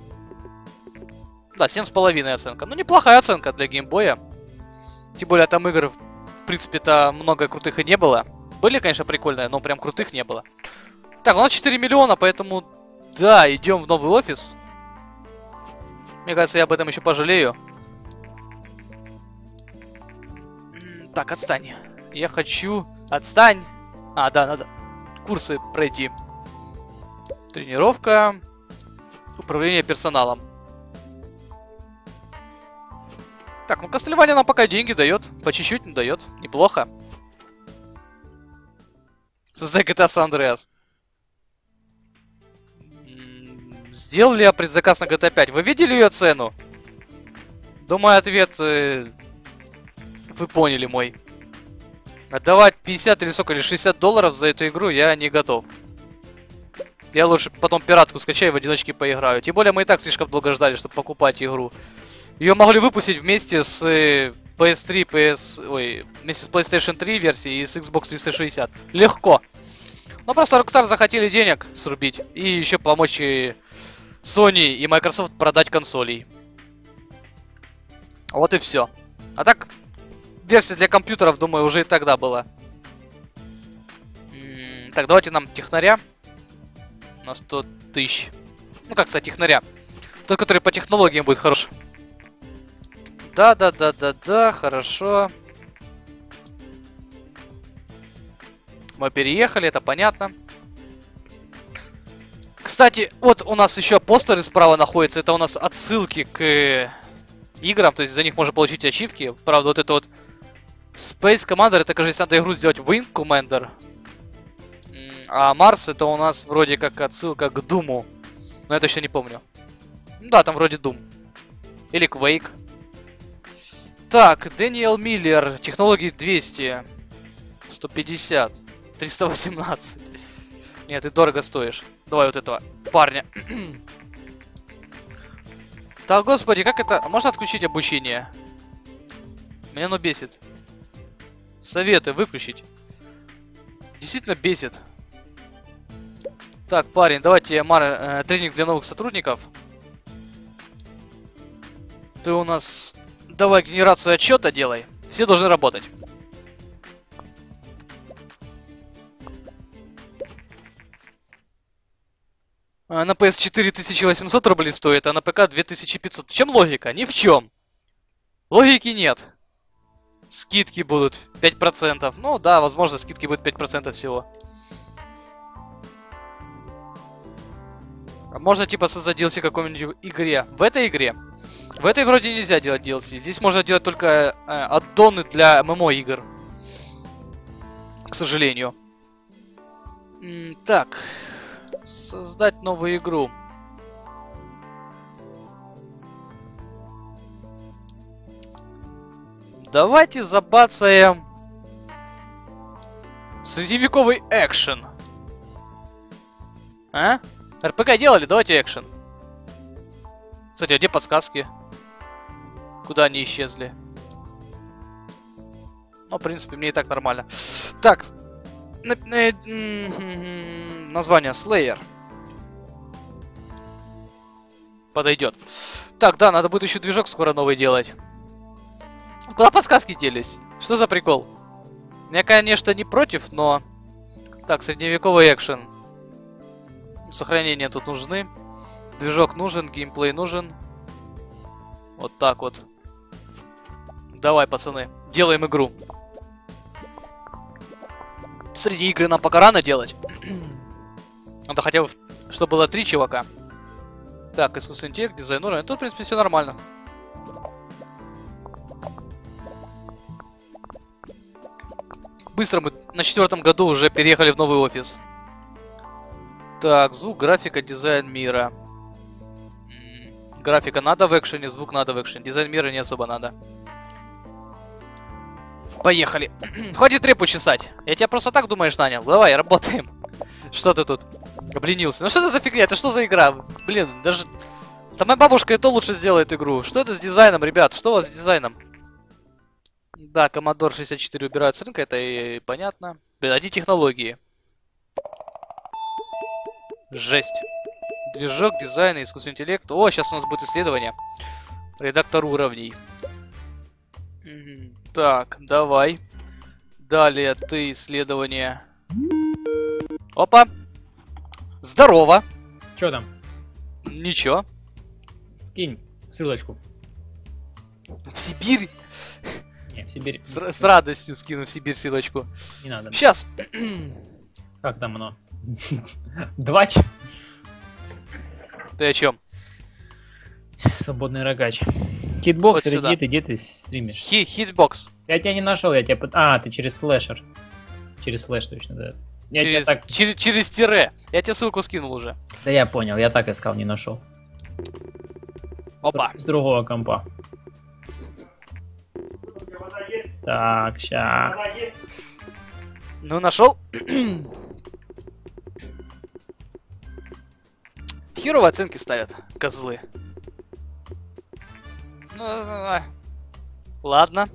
Да, 7,5 оценка. Ну, неплохая оценка для геймбоя. Тем более, там игр, в принципе-то, много крутых и не было. Были, конечно, прикольные, но прям крутых не было. Так, у нас 4 миллиона, поэтому, да, идем в новый офис. Мне кажется, я об этом еще пожалею. Так, отстань. Я хочу... Отстань! А, да, надо курсы пройти. Тренировка. Управление персоналом. Так, ну Castlevania нам пока деньги дает. По чуть-чуть, но дает. Неплохо. Создай GTA San Andreas. Сделал ли я предзаказ на GTA 5? Вы видели ее цену? Думаю, ответ... вы поняли мой. Отдавать 50 или сколько, или 60 долларов за эту игру я не готов. Я лучше потом пиратку скачаю, в одиночке поиграю. Тем более мы и так слишком долго ждали, чтобы покупать игру. Ее могли выпустить вместе с PS3, вместе с PlayStation 3 версией и с Xbox 360. Легко. Но просто Rockstar захотели денег срубить. И еще помочь и Sony и Microsoft продать консолей. Вот и все. А так, версия для компьютеров, думаю, уже и тогда была. Так, давайте нам технаря. На 100 тысяч. Ну как сказать, технаря. Тот, который по технологиям будет хорош. Да, хорошо. Мы переехали, это понятно. Кстати, вот у нас еще постеры справа находятся. Это у нас отсылки к играм. То есть за них можно получить ачивки. Правда, вот это вот Space Commander, это, кажется, надо игру сделать Wing Commander. А Марс это у нас вроде как отсылка к Думу. Но это еще не помню. Да, там вроде Doom. Или Quake. Так, Дэниел Миллер. Технологии 200. 150. 318. Нет, ты дорого стоишь. Давай вот этого парня. Так, господи, как это... Можно отключить обучение? Меня оно бесит. Советы выключить. Действительно бесит. Так, парень, давайте тренинг для новых сотрудников. Ты у нас... Давай генерацию отчета делай. Все должны работать. На PS4 1800 рублей стоит, а на ПК 2500. В чем логика? Ни в чем. Логики нет. Скидки будут 5%. Ну да, возможно, скидки будут 5% всего. Можно типа создать DLC какой-нибудь игре. В этой игре. В этой вроде нельзя делать DLC. Здесь можно делать только аддоны для ММО игр. К сожалению. Так. Создать новую игру. Давайте забацаем средневековый экшен. А? РПГ делали? Давайте экшен. Кстати, а где подсказки? Куда они исчезли? Ну, в принципе, мне и так нормально. Так. Название Slayer. Подойдет. Так, да, надо будет еще движок скоро новый делать. Куда подсказки делись? Что за прикол? Я, конечно, не против, но... Так, средневековый экшен. Сохранения тут нужны. Движок нужен, геймплей нужен. Вот так вот. Давай, пацаны, делаем игру. Среди игры нам пока рано делать. Надо хотя бы, чтобы было 3 чувака. Так, искусственный интеллект, дизайн уровня. Тут, в принципе, все нормально. Быстро мы на 4-м году уже переехали в новый офис. Так, звук, графика, дизайн мира. Графика надо в экшене, звук надо в экшене. Дизайн мира не особо надо. Поехали. Хватит репу чесать. Я тебя просто так, думаешь, нанял? Давай, работаем. Что ты тут обленился? Ну что это за фигня? Это что за игра? Блин, даже... Да моя бабушка и то лучше сделает игру. Что это с дизайном, ребят? Что у вас с дизайном? Да, Commodore 64 убирают с рынка, это и понятно. Блин, одни технологии. Жесть. Движок, дизайн, искусственный интеллект. О, сейчас у нас будет исследование. Редактор уровней. Так, давай. Далее ты исследование. Опа. Здорово. Чё там? Ничего. Скинь ссылочку. В Сибирь? Не, в Сибирь. С радостью скину в Сибирь ссылочку. Не надо. Сейчас. Как там оно? Двач? Ты о чем? Свободный рогач. Хитбокс, Вот сюда. или где ты стримишь? Хитбокс. Я тебя не нашел, я тебя... А, ты через слэшер. Через слэш точно, да. Я тебя Через, так... через тире. Я тебе ссылку скинул уже. Да я понял, я так искал, не нашел. Опа. С другого компа. Так, ща. Ну, нашел. Херовые оценки ставят, козлы. Ну, ладно.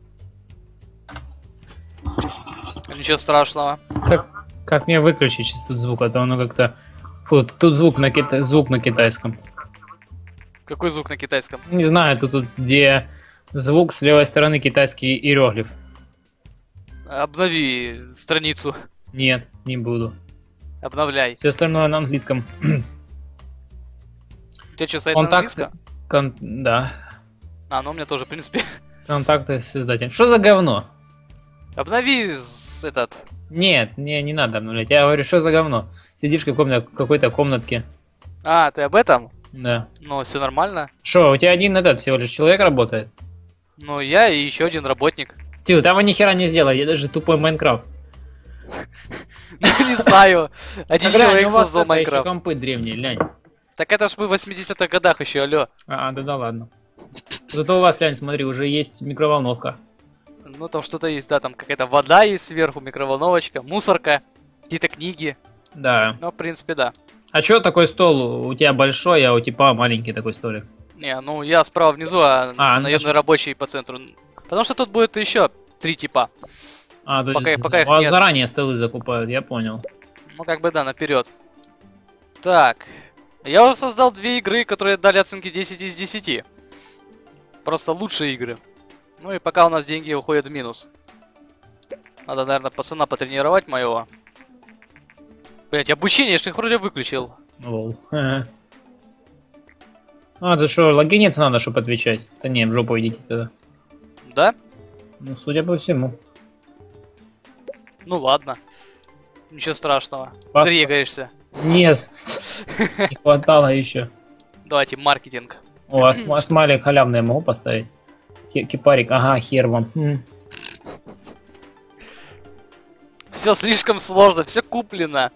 Ничего страшного. Как мне выключить сейчас тут звук, а то оно как-то... Фу, тут звук на, звук на китайском. Какой звук на китайском? Не знаю, тут где звук с левой стороны китайский иероглиф. Обнови страницу. Нет, не буду. Обновляй. Все остальное на английском. У тебя что, сайт на английском? Да. А, ну у меня тоже, в принципе. Контакты с издателем. Что за говно? Обнови этот. Нет, не надо обновлять. Я говорю, что за говно? Сидишь в какой-то комнатке. А, ты об этом? Да. Ну, все нормально. Что, у тебя один этот всего лишь человек работает? Ну, я и еще один работник. Тю, там вы ни хера не сделали, я даже тупой Майнкрафт. Не знаю. Один человек создал Майнкрафт. Компы древние, глянь. Так это ж мы в 80-х годах еще, алло. Да ладно. Зато у вас, глянь, смотри, уже есть микроволновка. Ну, там что-то есть, да, там какая-то вода есть сверху, микроволновочка, мусорка, какие-то книги. Да. Ну, в принципе, да. А чё такой стол? У тебя большой, а у типа маленький такой столик. Не, ну я справа внизу, а ну, наемный рабочий по центру. Потому что тут будет еще 3 типа. То Пока- есть пока их у вас нет. заранее столы закупают, я понял. Ну, как бы да, наперед. Так. Я уже создал 2 игры, которые дали оценки 10 из 10. Просто лучшие игры. Ну и пока у нас деньги уходят в минус. Надо, наверное, пацана потренировать моего. Блять, обучение, я их вроде выключил. Лол. Ты что, логиниться надо, чтобы отвечать? Да не, в жопу идите тогда. Да? Ну, судя по всему. Ну ладно. Ничего страшного. Паспорт. Зрегаешься. Нет, не хватало еще. Давайте маркетинг. О, смайлик халявный могу поставить? Кипарик, ага, хер вам. Все слишком сложно, все куплено.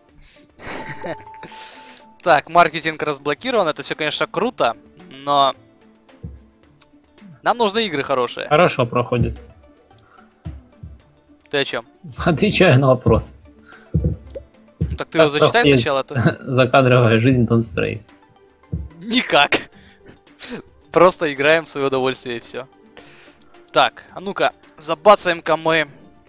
Так, маркетинг разблокирован, это все, конечно, круто, но нам нужны игры хорошие. Хорошо проходит. Ты о чем? Отвечаю на вопрос. Ну, так ты его зачитай проходит сначала. Закадровая жизнь Тонстрей. Никак. Просто играем в свое удовольствие и все. Так, а ну-ка, забацаем-ка мы.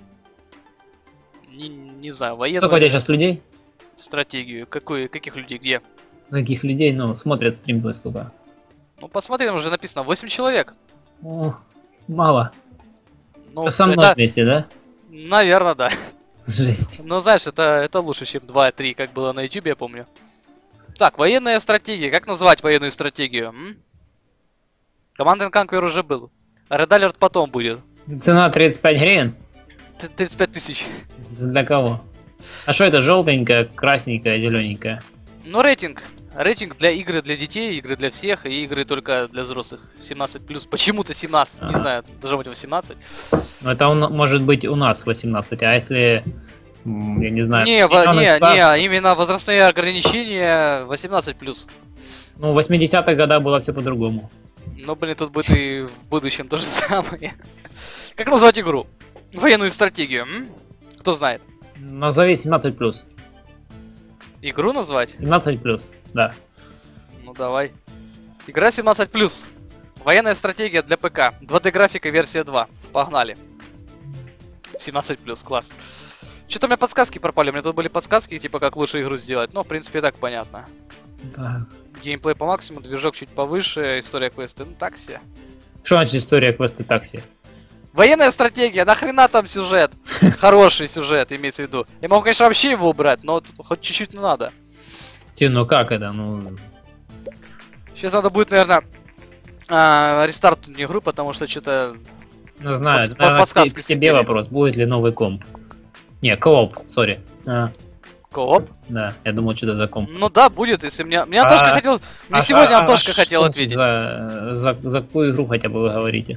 Не знаю, Сколько у тебя военную сейчас людей? стратегию. Каких людей, где? Каких людей, ну, смотрят стрим твой сколько? Ну, посмотри, там уже написано 8 человек. О, мало. Ну, Это со мной вместе, да? Наверное, да. Жесть. Но знаешь, это лучше, чем 2-3, как было на YouTube, я помню. Так, военная стратегия. Как назвать военную стратегию? Command & Conquer уже был. Red Alert потом будет. Цена 35 гривен? 35 тысяч. Для кого? А что это желтенькая, красненькая, зелененькая? Ну, рейтинг. Рейтинг для игры для детей, игры для всех и игры только для взрослых. 17+. Почему-то 17. Не знаю, должно быть 18. Ну, это может быть у нас 18, а если... Я не знаю... Не, именно возрастные ограничения 18+. Ну, в 80-х годах было все по-другому. Ну, блин, тут будет и в будущем то же самое. Как назвать игру? Военную стратегию, Кто знает? Назови 17+. Игру назвать? 17+, да. Ну, давай. Игра 17+. Военная стратегия для ПК. 2D графика версия 2. Погнали. 17+, класс. Что-то у меня подсказки пропали. У меня тут были подсказки, типа, как лучше игру сделать. Но, в принципе, и так понятно. Так. Геймплей по максимуму, движок чуть повыше, история квеста, ну так себе. Что значит история квеста такси? Военная стратегия, нахрена там сюжет? Хороший сюжет, имеется в виду. Я могу, конечно, вообще его убрать, но хоть чуть-чуть надо. Ну как это, ну... Сейчас надо будет, наверное, рестартнуть игру, потому что что-то Ну знаю, Подс- это, наверное, подсказки к тебе слетели. вопрос, будет ли новый комп. Не, кооп, сори. Кооп? Да, я думал, что это за комп. Ну да, будет, если мне... Мне Антошка хотел... Мне сегодня Антошка хотел что ответить. За какую игру хотя бы вы говорите?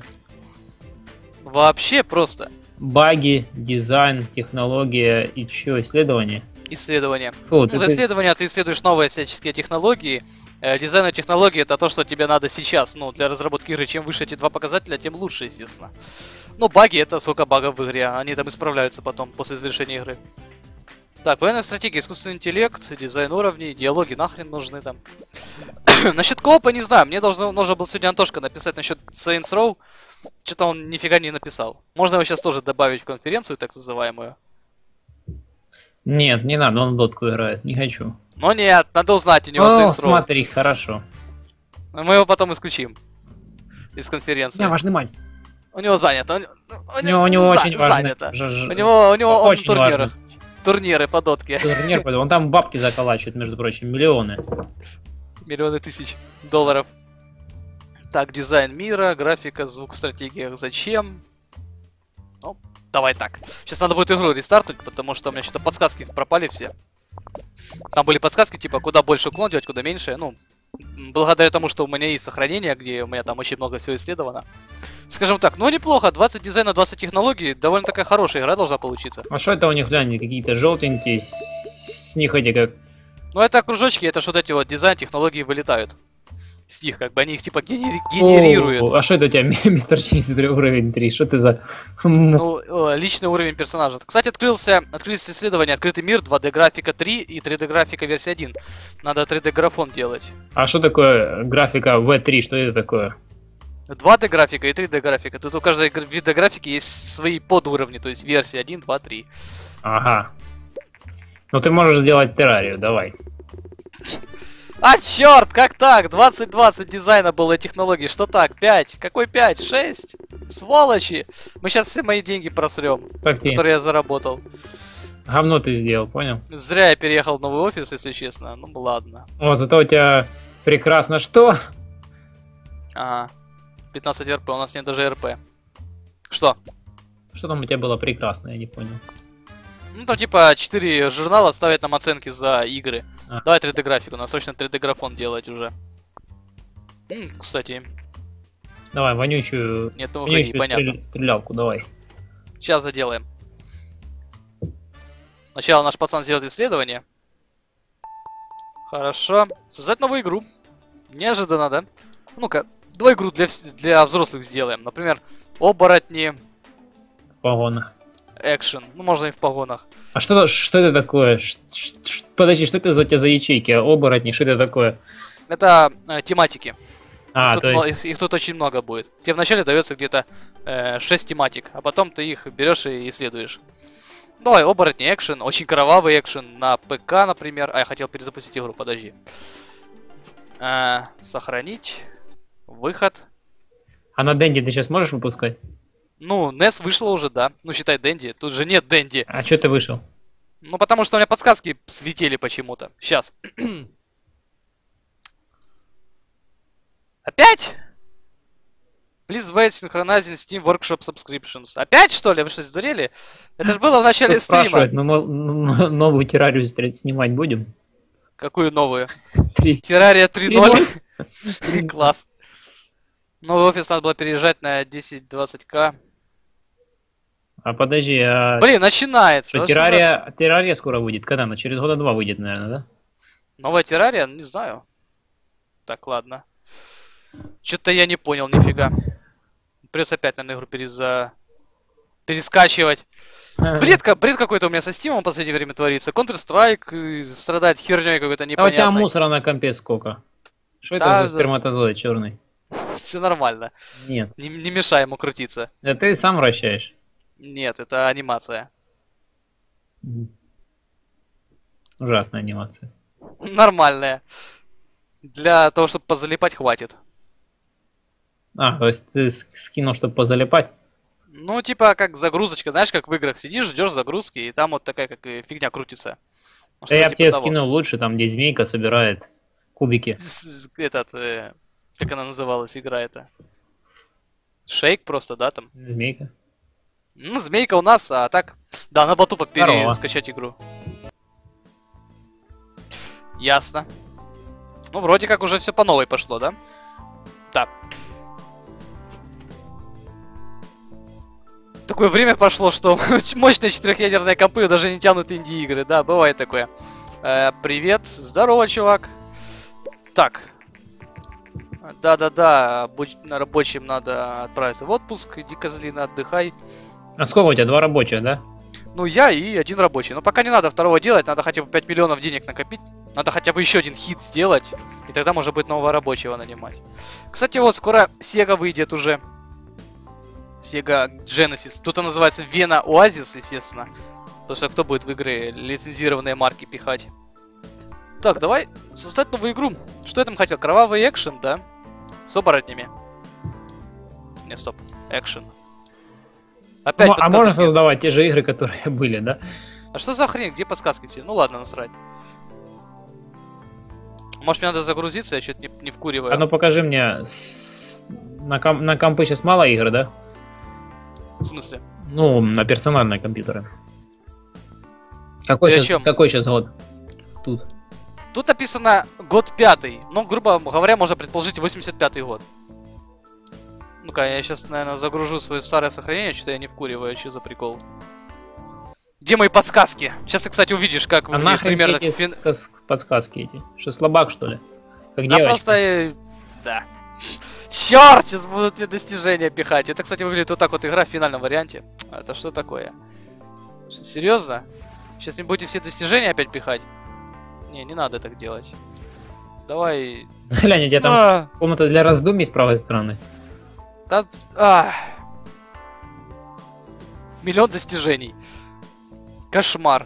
Вообще просто Баги, дизайн, технология и чё, исследование? исследование. Фу, Ну, за исследование ты исследуешь новые всяческие технологии. Дизайн и технологии это то, что тебе надо сейчас. Ну, для разработки игры, чем выше эти два показателя, тем лучше, естественно. Ну, баги это сколько багов в игре. Они там исправляются потом, после завершения игры. Так, военная стратегия, искусственный интеллект, дизайн уровней, диалоги нахрен нужны там. Насчет коопа не знаю, мне нужно был сегодня Антошка написать насчет Saints Row. Что-то он нифига не написал. Можно его сейчас тоже добавить в конференцию, так называемую. Нет, не надо, он в дотку играет, не хочу. Но нет, надо узнать у него О, Saints Row. смотри, хорошо. Мы его потом исключим из конференции. Не, важный мать. У него занято. У него очень важно. занято. У него он Очень в турнирах. важно. Турниры по дотке. Турнир, он там бабки заколачивает, между прочим, миллионы. Миллионы тысяч долларов. Так, дизайн мира, графика, звук, стратегия. Зачем? Ну, давай так. Сейчас надо будет игру рестартнуть, потому что у меня что-то подсказки пропали все. Там были подсказки, типа, куда больше уклон делать, куда меньше. Ну, благодаря тому, что у меня есть сохранение, где у меня там очень много всего исследовано. Скажем так, ну неплохо, 20 дизайна, 20 технологий, довольно такая хорошая игра должна получиться. А что это у них, глянь, какие-то желтенькие, с них эти как... Ну это кружочки, это что-то эти вот дизайн, технологии вылетают. С них, как бы они их типа генерируют. А что это у тебя, мистер Чейзер, уровень 3? Что ты за... Ну, личный уровень персонажа. Кстати, открылись исследования «Открытый мир», 2D графика 3 и 3D графика версия 1. Надо 3D графон делать. А что такое графика V3? Что это такое? 2D графика и 3D графика. Тут у каждой вида графики есть свои подуровни, то есть версия 1, 2, 3. Ага. Ну ты можешь сделать террарию, давай. А, черт, как так? 2020 дизайна было и технологий. Что так? 5? Какой 5? 6? Сволочи! Мы сейчас все мои деньги просрем, Так ты которые я заработал. говно ты сделал, понял? Зря я переехал в новый офис, если честно. Ну ладно. О, зато у тебя прекрасно что? Ага. 15 РП, у нас нет даже РП. Что? Что там у тебя было прекрасно, я не понял. Ну там типа 4 журнала ставят нам оценки за игры. А. Давай 3D графику, надо срочно 3D графон делать уже. Кстати, Давай, вонючую, нет, ну выходи, понятно. стрелялку, давай. Сейчас заделаем. Сначала наш пацан сделает исследование. Хорошо. Создать новую игру. Неожиданно, да? Ну-ка, давай игру для взрослых сделаем. Например, оборотни, В погонах. экшен. Ну, можно и в погонах. А что это такое? Подожди, что это за у тебя за ячейки? Оборотни, что это такое? Это тематики. А, Тут то есть... их тут очень много будет. Тебе вначале дается где-то 6 тематик, а потом ты их берешь и исследуешь. Давай, оборотни, экшен, очень кровавый экшен на ПК, например. А, я хотел перезапустить игру, подожди. Сохранить. Выход. А на Дэнди ты сейчас можешь выпускать? Ну, NES вышло уже, да. Ну, считай, Дэнди. Тут же нет Дэнди. А что ты вышел? Ну, потому что у меня подсказки слетели почему-то. Сейчас. Опять? Please wait, synchronizing Steam Workshop subscriptions. Опять, что ли? Вы что, сдурели? Это же было в начале Кто стрима. спрашивает, мы новую террарию снимать будем? Какую новую? 3. Террария 3.0? Класс. Новый офис надо было переезжать на 10-20к. А подожди, а... Блин, начинается. Что, террария скоро выйдет? Когда она? Через года 2 выйдет, наверное, да? Новая террария? Не знаю. Так, ладно. Что-то я не понял нифига. Придется опять, наверное, игру перескачивать. Бред какой-то у меня со Стимом в последнее время творится. Counter-Strike страдает херней какой-то А у тебя непонятной. мусора на компе сколько? Что Да, это за сперматозоид черный? Все нормально. Нет. Не мешай ему крутиться. Это ты сам вращаешь. Нет, это анимация. Ужасная анимация. Нормальная. Для того, чтобы позалипать, хватит. А, то есть ты скинул, чтобы позалипать? Ну, типа, как загрузочка, знаешь, как в играх сидишь, ждешь загрузки, и там вот такая, как фигня крутится. Ну, Да я типа тебе того. скинул лучше, там где змейка собирает кубики. Этот, как она называлась, игра эта? Шейк просто, да, там? Змейка. Ну, змейка у нас, а так... Да, надо было тупо Здорово. перескачать игру. Ясно. Ну, вроде как уже все по новой пошло, да? Да. Такое время пошло, что мощные четырехъядерные компы даже не тянут инди-игры. Да, бывает такое. Привет. Здорово, чувак. Так. Да-да-да, на рабочим надо отправиться в отпуск. Иди, козлина, отдыхай. А сколько у тебя? 2 рабочих, да? Ну, я и 1 рабочий. Но пока не надо второго делать, надо хотя бы 5 миллионов денег накопить. Надо хотя бы еще 1 хит сделать. И тогда можно будет нового рабочего нанимать. Кстати, вот скоро Sega выйдет уже. Sega Genesis. Тут он называется Vena Oasis, естественно. Потому что кто будет в игры лицензированные марки пихать? Так, давай создать новую игру. Что я там хотел? Кровавый экшен, да? С оборотнями. Не, стоп. Экшен. Опять А подсказки можно нет. создавать те же игры, которые были, да? А что за хрень? Где подсказки все? Ну ладно, насрать. Может, мне надо загрузиться? Я что-то не вкуриваю. А ну покажи мне. На компы сейчас мало игр, да? В смысле? Ну, на персональные компьютеры. Какой Ты о сейчас, чём? какой сейчас год? Тут. Тут написано год 5. Ну, грубо говоря, можно предположить 85-й год. Ну-ка, я сейчас, наверное, загружу свое старое сохранение. Что-то я не вкуриваю. Что за прикол? Где мои подсказки? Сейчас ты, кстати, увидишь, как А выглядит нахрен примерно... эти подсказки эти? Что, слабак, что ли? Как Да девочка? просто... Да. Черт, сейчас будут мне достижения пихать. Это, кстати, выглядит вот так вот игра в финальном варианте. Это что такое? Что, серьезно? Сейчас мне будете все достижения опять пихать? Не надо так делать. Давай... Глянь, у тебя там комната для раздумий с правой стороны. Да... Миллион достижений. Кошмар.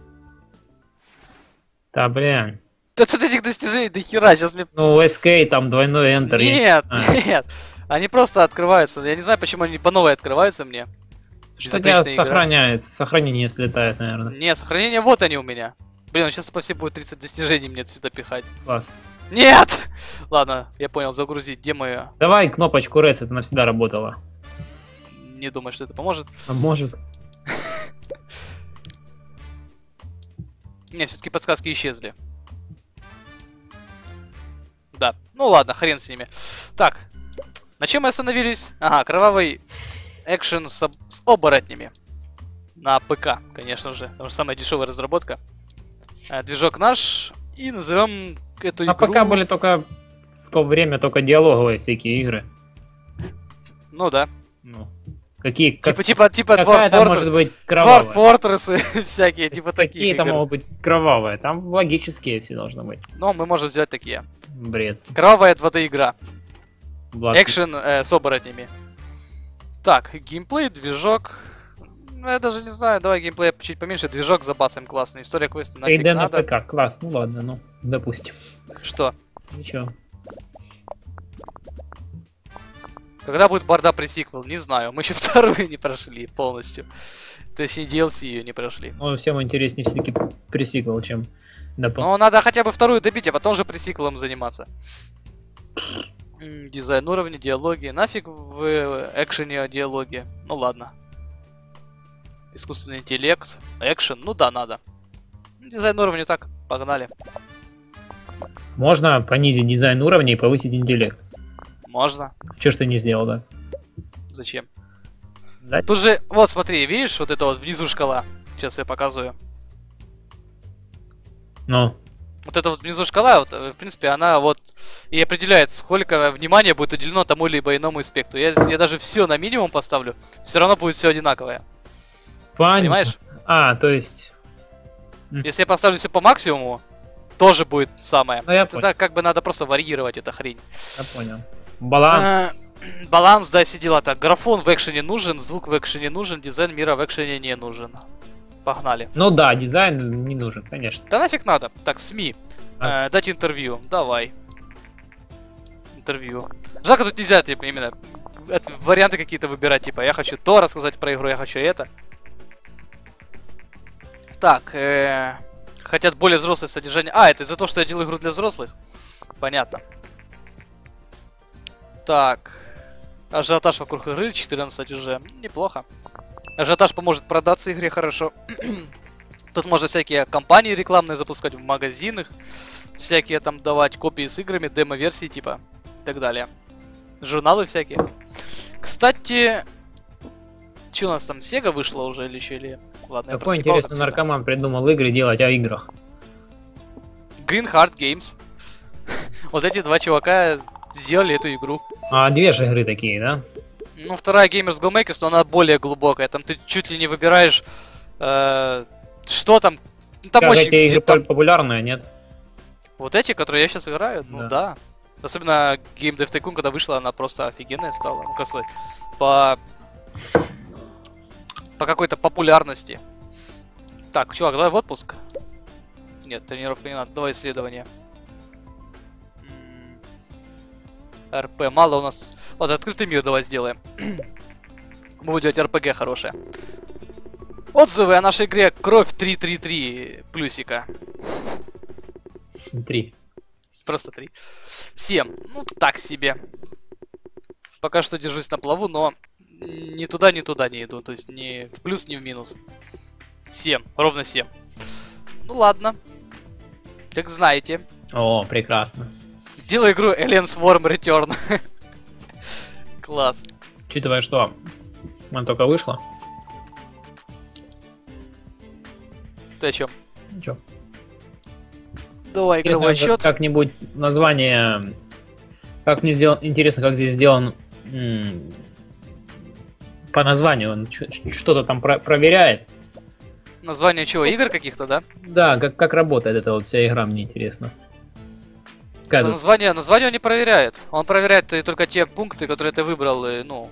Да, блин. Да тут этих достижений до хера, сейчас мне... Ну, SK, там двойной Enter. Нет, А. нет. Они просто открываются. Я не знаю, почему они по новой открываются мне. Что у тебя Безупречная игра. сохраняется? Сохранение слетает, наверное. Не, сохранение вот они у меня. Блин, сейчас по все будет 30 достижений мне сюда пихать. Класс. Нет! Ладно, я понял, загрузить. Где моя? Давай кнопочку RES, это навсегда работало. Не думаю, что это поможет. А может? Не, все-таки подсказки исчезли. Да. Ну ладно, хрен с ними. Так. На чем мы остановились? Ага, кровавый экшен с оборотнями. На ПК, конечно же. Потому что самая дешевая разработка. Движок наш. И назовем эту А игру... пока были только в то время только диалоговые всякие игры. Ну да. Ну, какие, Типа какая Dwarf там Fortress, может быть Dwarf кровавая? Fortress всякие, типа таких Какие там игр. могут быть кровавые? Там логические все должны быть. Но мы можем взять такие. Бред. Кровавая 2D игра. Благо. Экшен с оборотнями. Так, геймплей, движок. Ну, я даже не знаю, давай геймплей чуть поменьше. Движок забасаем классный. История квеста нафиг 3D на надо. ПК, класс, ну ладно, ну, допустим. Что? Ничего. Когда будет борда пресиквел? Не знаю. Мы еще вторую не прошли полностью. Точнее, DLC ее не прошли. Ну, всем интереснее все-таки пресиквел, чем дополнительный. Но надо хотя бы вторую добить, а потом же пресиквелом заниматься. Дизайн уровня, диалоги. Нафиг в экшене диалоги. Ну ладно. Искусственный интеллект. Экшен. Ну да, надо. Дизайн уровня так. Погнали. Можно понизить дизайн уровня и повысить интеллект. Можно. Че ж ты не сделал, да? Зачем? Да? Тут же, вот смотри, видишь, вот это вот внизу шкала. Сейчас я показываю. Ну, Вот это вот внизу шкала, вот, в принципе, она вот и определяет, сколько внимания будет уделено тому либо иному аспекту. Я даже все на минимум поставлю, все равно будет все одинаковое. Понимаешь? А, то есть... Если я поставлю все по максимуму, тоже будет самое. Ну, я Тогда как бы надо просто варьировать эту хрень. Я понял. Баланс. Баланс, да, все дела так. Графон в экшене нужен, звук в экшене нужен, дизайн мира в экшене не нужен. Погнали. Ну да, дизайн не нужен, конечно. Да нафиг надо. Так, СМИ. А. Дать интервью. Давай. Интервью. Жалко, тут нельзя типа, именно варианты какие-то выбирать. Типа, я хочу то рассказать про игру, я хочу это. Так, хотят более взрослое содержание. А, это из-за того, что я делаю игру для взрослых? Понятно. Так. Ажиотаж вокруг игры 14 уже. Неплохо. Ажиотаж поможет продаться игре хорошо. Тут можно всякие кампании рекламные запускать в магазинах. Всякие там давать копии с играми, демо-версии типа. И так далее. Журналы всякие. Кстати... Что у нас там, Sega вышла уже или еще? Или... Ладно, Какой интересный наркоман придумал игры делать о играх. Green Heart Games. Вот эти два чувака сделали эту игру. А две же игры такие, да? Ну, вторая Gamers Go Makers, но она более глубокая. Там ты чуть ли не выбираешь, что там. Там как очень... эти игры там... популярные, нет? Вот эти, которые я сейчас играю, ну да. Особенно Game Dev Tycoon, когда вышла, она просто офигенная стала. Ну, как сказать, по какой-то популярности. Так, чувак, давай в отпуск. Нет, тренировка не надо, давай исследование. РП, мало у нас. Вот, открытый мир давай сделаем. Мы будем делать РПГ хорошее. Отзывы о нашей игре Кровь 333 плюсика. 3. Просто 3. 7. Ну, так себе. Пока что держусь на плаву, но ни туда, ни туда не иду. То есть ни в плюс, ни в минус. 7. Ровно 7. Ну ладно. Как знаете. О, прекрасно. Сделай игру Aliens Worm Return. Класс. Учитывая, что она только вышла. Ты о чем? Ничего. Давай игровой счет. Как-нибудь название. Как мне сделан. Интересно, как здесь сделан. По названию он что-то там проверяет. Название чего? Игр каких-то, да? Да, как работает эта вот вся игра, мне интересно. Название он не проверяет. Он проверяет только те пункты, которые ты выбрал, ну,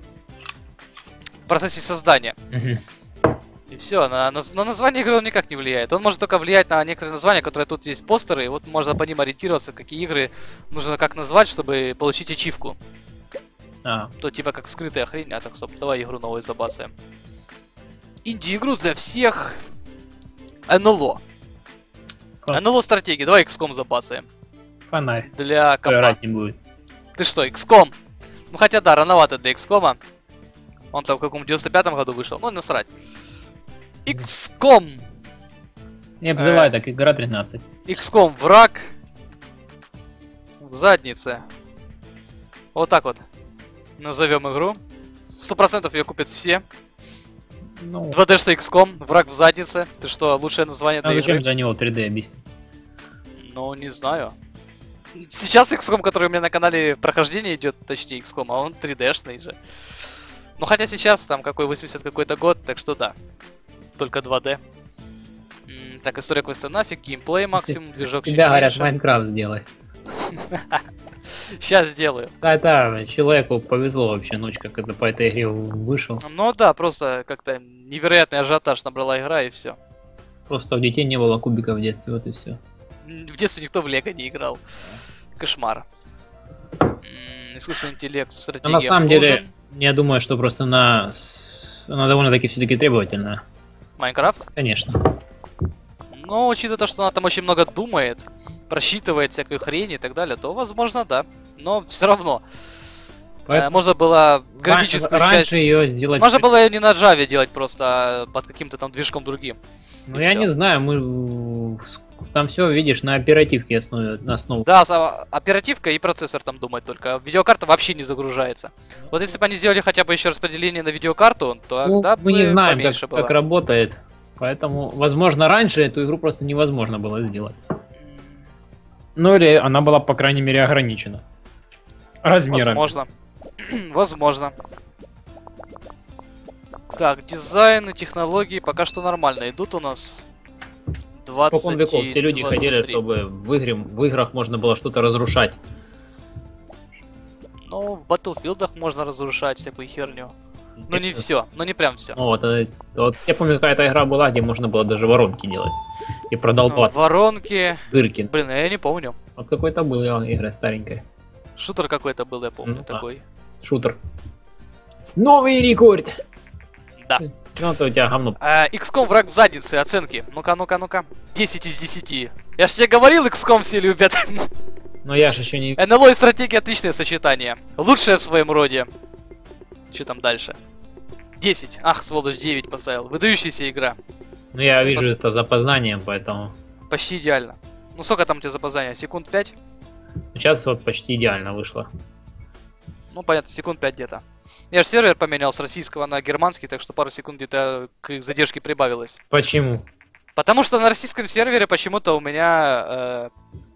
в процессе создания. И все, на название игры он никак не влияет. Он может только влиять на некоторые названия, которые тут есть постеры, и вот можно по ним ориентироваться, какие игры нужно как назвать, чтобы получить ачивку. То типа как скрытая хрень, а так стоп, давай игру новую забацаем. Инди-игру для всех. НЛО. НЛО стратегии, давай XCOM забацаем. Фонарь. Для компа. Не будет. Ты что, XCOM? Ну хотя да, рановато для XCOM. Он там в каком 95-м году вышел. Ну насрать. XCOM. Не обзывай так, игра 13. XCOM враг. В заднице. Вот так вот. Назовем игру. 100% ее купят все. Ну... 2D-шный XCOM, враг в заднице. Ты что, лучшее название для игры? Зачем за него 3D объяснить? Ну, не знаю. Сейчас XCOM, который у меня на канале прохождение идет, точнее XCOM, а он 3D-шный же. Ну, хотя сейчас там какой 80 какой-то год, так что да. Только 2D. Так, история квеста нафиг, геймплей максимум, движок чуть тебя говорят, меньше. Майнкрафт сделай. Сейчас сделаю. Да, человеку повезло вообще, ночь как это по этой игре вышел. Ну да, просто как-то невероятный ажиотаж набрала игра и все. Просто у детей не было кубика в детстве, вот и все. В детстве никто в Лего не играл. Кошмар. Искусственный интеллект в стратегии. На самом деле, я думаю, что просто она довольно-таки все-таки требовательная. Майнкрафт? Конечно. Но учитывая то, что она там очень много думает, просчитывает всякую хрень и так далее, то возможно да. Но все равно. Можно было графическую часть... ее сделать... Можно было ее не на Java делать просто, а под каким-то там движком другим. Ну я не знаю, мы... Там все, видишь, на оперативке основу. Да, оперативка и процессор там думать только. Видеокарта вообще не загружается. Вот если бы они сделали хотя бы еще распределение на видеокарту, то тогда мы не знаем, было. как работает. Поэтому, возможно, раньше эту игру просто невозможно было сделать. Ну или она была, по крайней мере, ограничена размерами. Возможно. Возможно. Так, дизайн и технологии пока что нормально идут у нас. 20 Спокон веков все люди 23. хотели, чтобы в играх можно было что-то разрушать. Ну, в Battlefield'ах можно разрушать всякую херню. Ну не все, но не прям все. Вот я помню, какая-то игра была, где можно было даже воронки делать. И продолбаться. Воронки. Дырки. Блин, я не помню. Вот какой-то был игра старенькая. Шутер какой-то был, я помню, такой. Шутер. Новый рекорд! Да. Ну-то у тебя говно. XCOM враг в заднице, оценки. Ну-ка, ну-ка, ну-ка. 10 из 10. Я ж тебе говорил, XCOM все любят. Но я же еще не... НЛО и стратегия отличное сочетание. Лучшее в своем роде. Что там дальше? 10. Ах, сволочь, 9 поставил. Выдающаяся игра. Ну я вижу это запознанием, поэтому... Почти идеально. Ну сколько там у тебя запоздания? Секунд 5? Сейчас вот почти идеально вышло. Ну понятно, секунд 5 где-то. Я же сервер поменял с российского на германский, так что пару секунд где-то к задержке прибавилось. Почему? Потому что на российском сервере почему-то у меня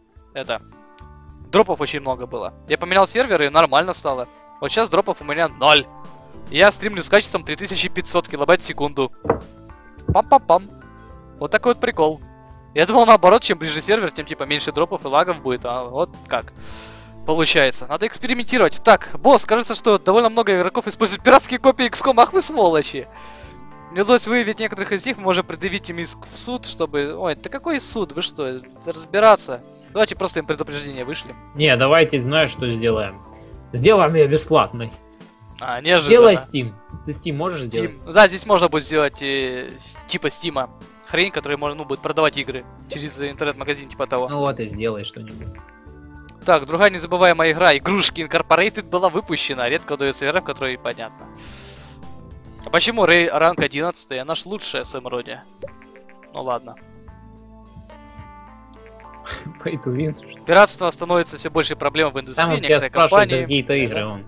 дропов очень много было. Я поменял сервер и нормально стало. Вот сейчас дропов у меня 0. Я стримлю с качеством 3500 килобайт в секунду. Пам-пам-пам. Вот такой вот прикол. Я думал наоборот, чем ближе сервер, тем типа меньше дропов и лагов будет. А вот как получается. Надо экспериментировать. Так, босс, кажется, что довольно много игроков используют пиратские копии XCOM. Ах вы сволочи. Мне удалось выявить некоторых из них, мы можем предъявить им иск в суд, чтобы... Ой, да какой суд? Вы что, разбираться? Давайте просто им предупреждение вышлем. Не, давайте, знаешь, что сделаем? Сделаем ее бесплатной. А, неожиданно. Сделай Steam. Ты Steam можешь сделать? Да, здесь можно будет сделать типа Стима. Хрень, которая можно будет продавать игры через интернет-магазин типа того. Ну вот и сделай что-нибудь. Так, другая незабываемая игра, Игрушки Incorporated, была выпущена. Редко удается игра, в которой понятно. А почему Рэй ранг 11? Она ж лучшая в своем роде. Ну ладно. Pay to win. Пиратство становится все большей проблемой в индустрии. Там тебя Некоторые спрашивают за компании... какие-то игры он.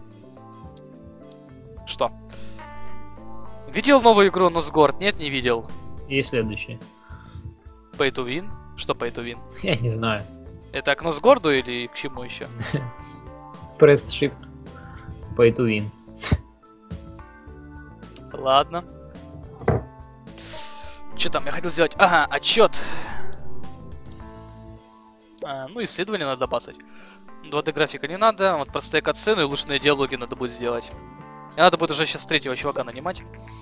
Что? Видел новую игру Носгорд? Нет, не видел. И следующее. Pay to win? Что Pay to win? Я не знаю. Это к Носгорду или к чему еще? Press Shift. Pay to win. Ладно. Что там я хотел сделать? Ага, отчет. Ну, исследование надо басать. 2D графика не надо. Вот простые катсцены и улучшенные диалоги надо будет сделать. И надо будет уже сейчас третьего чувака нанимать.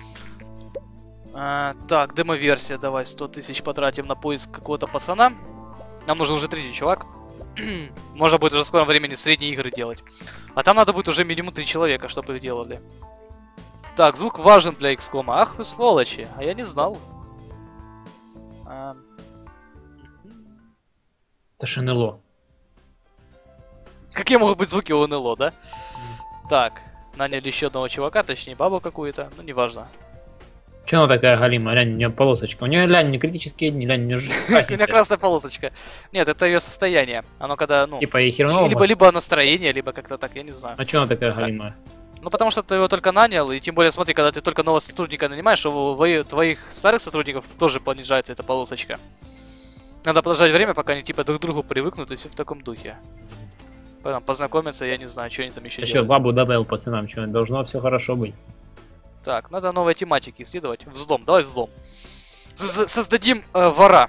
Так, демо-версия. Давай 100 тысяч потратим на поиск какого-то пацана. Нам нужен уже третий чувак. Можно будет уже в скором времени средние игры делать. А там надо будет уже минимум 3 человека, чтобы их делали. Так, звук важен для XCOM. Ах вы сволочи, а я не знал. Это ж НЛО. Какие могут быть звуки у НЛО, да? Так, наняли еще одного чувака, точнее бабу какую-то, ну неважно. Че она такая галимая? Глянь, у нее полосочка. У нее, глянь, не критические дни, глянь, у нее же У меня красная полосочка. Нет, это ее состояние. Оно когда, ну... Типа ей херново. Либо настроение, либо как-то так, я не знаю. А че она такая галимая? Ну потому что ты его только нанял, и тем более смотри, когда ты только нового сотрудника нанимаешь, у твоих старых сотрудников тоже понижается эта полосочка. Надо подождать время, пока они типа друг к другу привыкнут, и все в таком духе. Потом познакомиться, я не знаю, что они там еще Еще делают. бабу добавил пацанам, что должно все хорошо быть. Так, надо новые тематики исследовать. Взлом, давай взлом. Создадим вора.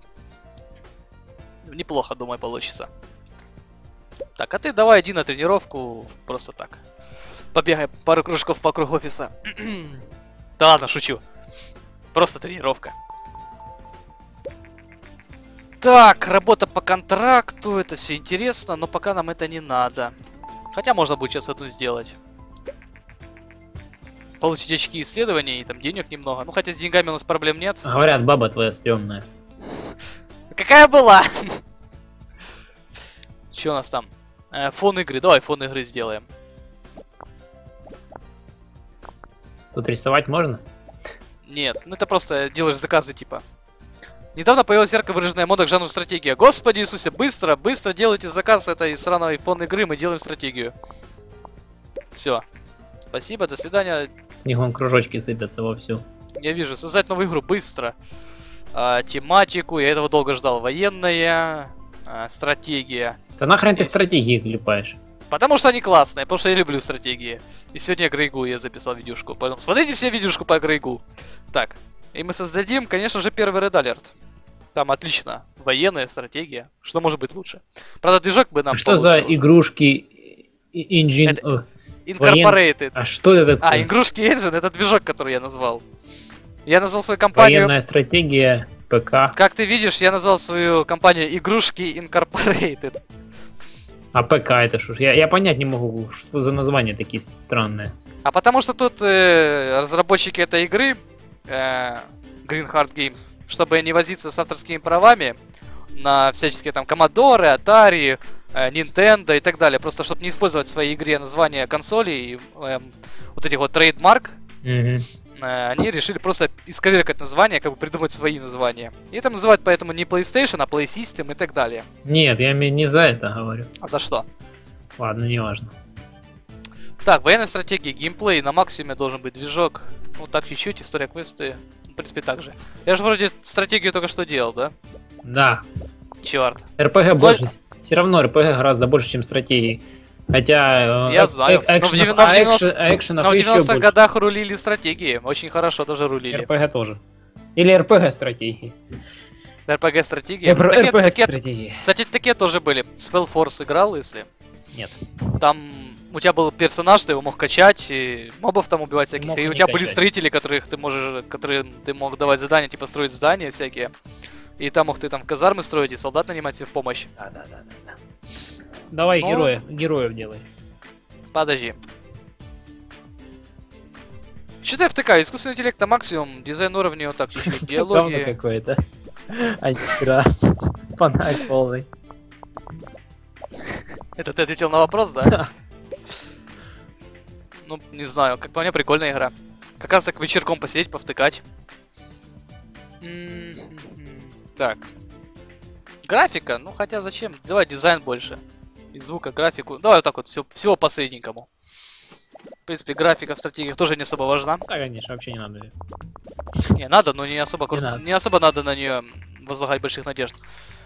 Неплохо, думаю, получится. Так, а ты давай иди на тренировку просто так. Побегай пару кружков вокруг офиса. Да ладно, шучу. Просто тренировка. Так, работа по контракту, это все интересно, но пока нам это не надо. Хотя можно будет сейчас одну сделать. Получить очки исследований, и там денег немного. Ну, хотя с деньгами у нас проблем нет. Говорят, баба твоя стрёмная. Какая была? Что у нас там? Фон игры. Давай фон игры сделаем. Тут рисовать можно? Нет, ну это просто делаешь заказы типа. Недавно появилась ярко выраженная мода к жанру стратегия. Господи Иисусе, быстро, быстро делайте заказ этой сраной фон игры, мы делаем стратегию. Все. Спасибо, до свидания. С них вон кружочки сыпятся вовсю. Я вижу, создать новую игру быстро. Тематику, я этого долго ждал. Военная, стратегия. Да нахрен ты стратегии клепаешь? Потому что они классные, потому что я люблю стратегии. И сегодня Грейгу я записал видюшку. Поэтому смотрите все видюшку по Грейгу. Так, и мы создадим, конечно же, первый Red Alert. Там отлично. Военная стратегия. Что может быть лучше? Правда, движок бы нам Что за игрушки Engine... Это Incorporated. А что это такое? Игрушки Engine, это движок, который я назвал. Я назвал свою компанию... Военная стратегия, ПК. Как ты видишь, я назвал свою компанию Игрушки Incorporated. А ПК это что? Я понять не могу, что за названия такие странные. А потому что тут разработчики этой игры, Green Heart Games, чтобы не возиться с авторскими правами на всяческие там Commodore, Atari, Nintendo и так далее. Просто чтобы не использовать в своей игре название консолей и вот этих вот трейдмарк, они решили просто исковеркать название, как бы придумать свои названия. И это называют поэтому не PlayStation, а Play System и так далее. Нет, я не за это говорю. А за что? Ладно, не важно. Так, военная стратегия, геймплей, на максимуме должен быть движок. Ну так чуть-чуть, история квесты, в принципе так же. Я же вроде стратегию только что делал, да? Да. Черт. РПГ больше. Все равно РПГ гораздо больше, чем стратегии. Хотя... Я знаю. Но в 90-х больше. годах рулили стратегии. Очень хорошо даже рулили. РПГ тоже. Или РПГ стратегии. РПГ стратегии. РПГ стратегии. Кстати, такие тоже были. Spellforce играл, если? Нет. Там у тебя был персонаж, ты его мог качать, и мобов там убивать всяких. Мог и у не тебя качать. были строители, которым ты мог давать задания, типа строить здания всякие. И там мог ты там казармы строить и солдат нанимать себе в помощь. Да. Давай Но- героев делай. Подожди. Что-то я втыкаю, искусственный интеллект на максимум, дизайн уровня вот так чуть-чуть, Говно диалоги. какое-то. Антигра. Фонарь полный. Это ты ответил на вопрос, да? Ну, не знаю, как по мне, прикольная игра. Как раз так вечерком посидеть, повтыкать. Так. Графика, ну хотя зачем? Давай дизайн больше. И звука, графику. Давай вот так вот, всего по средненькому. В принципе, графика в стратегиях тоже не особо важна. Да, конечно, вообще не надо. Не, надо, но не особо надо. не особо надо на нее возлагать больших надежд.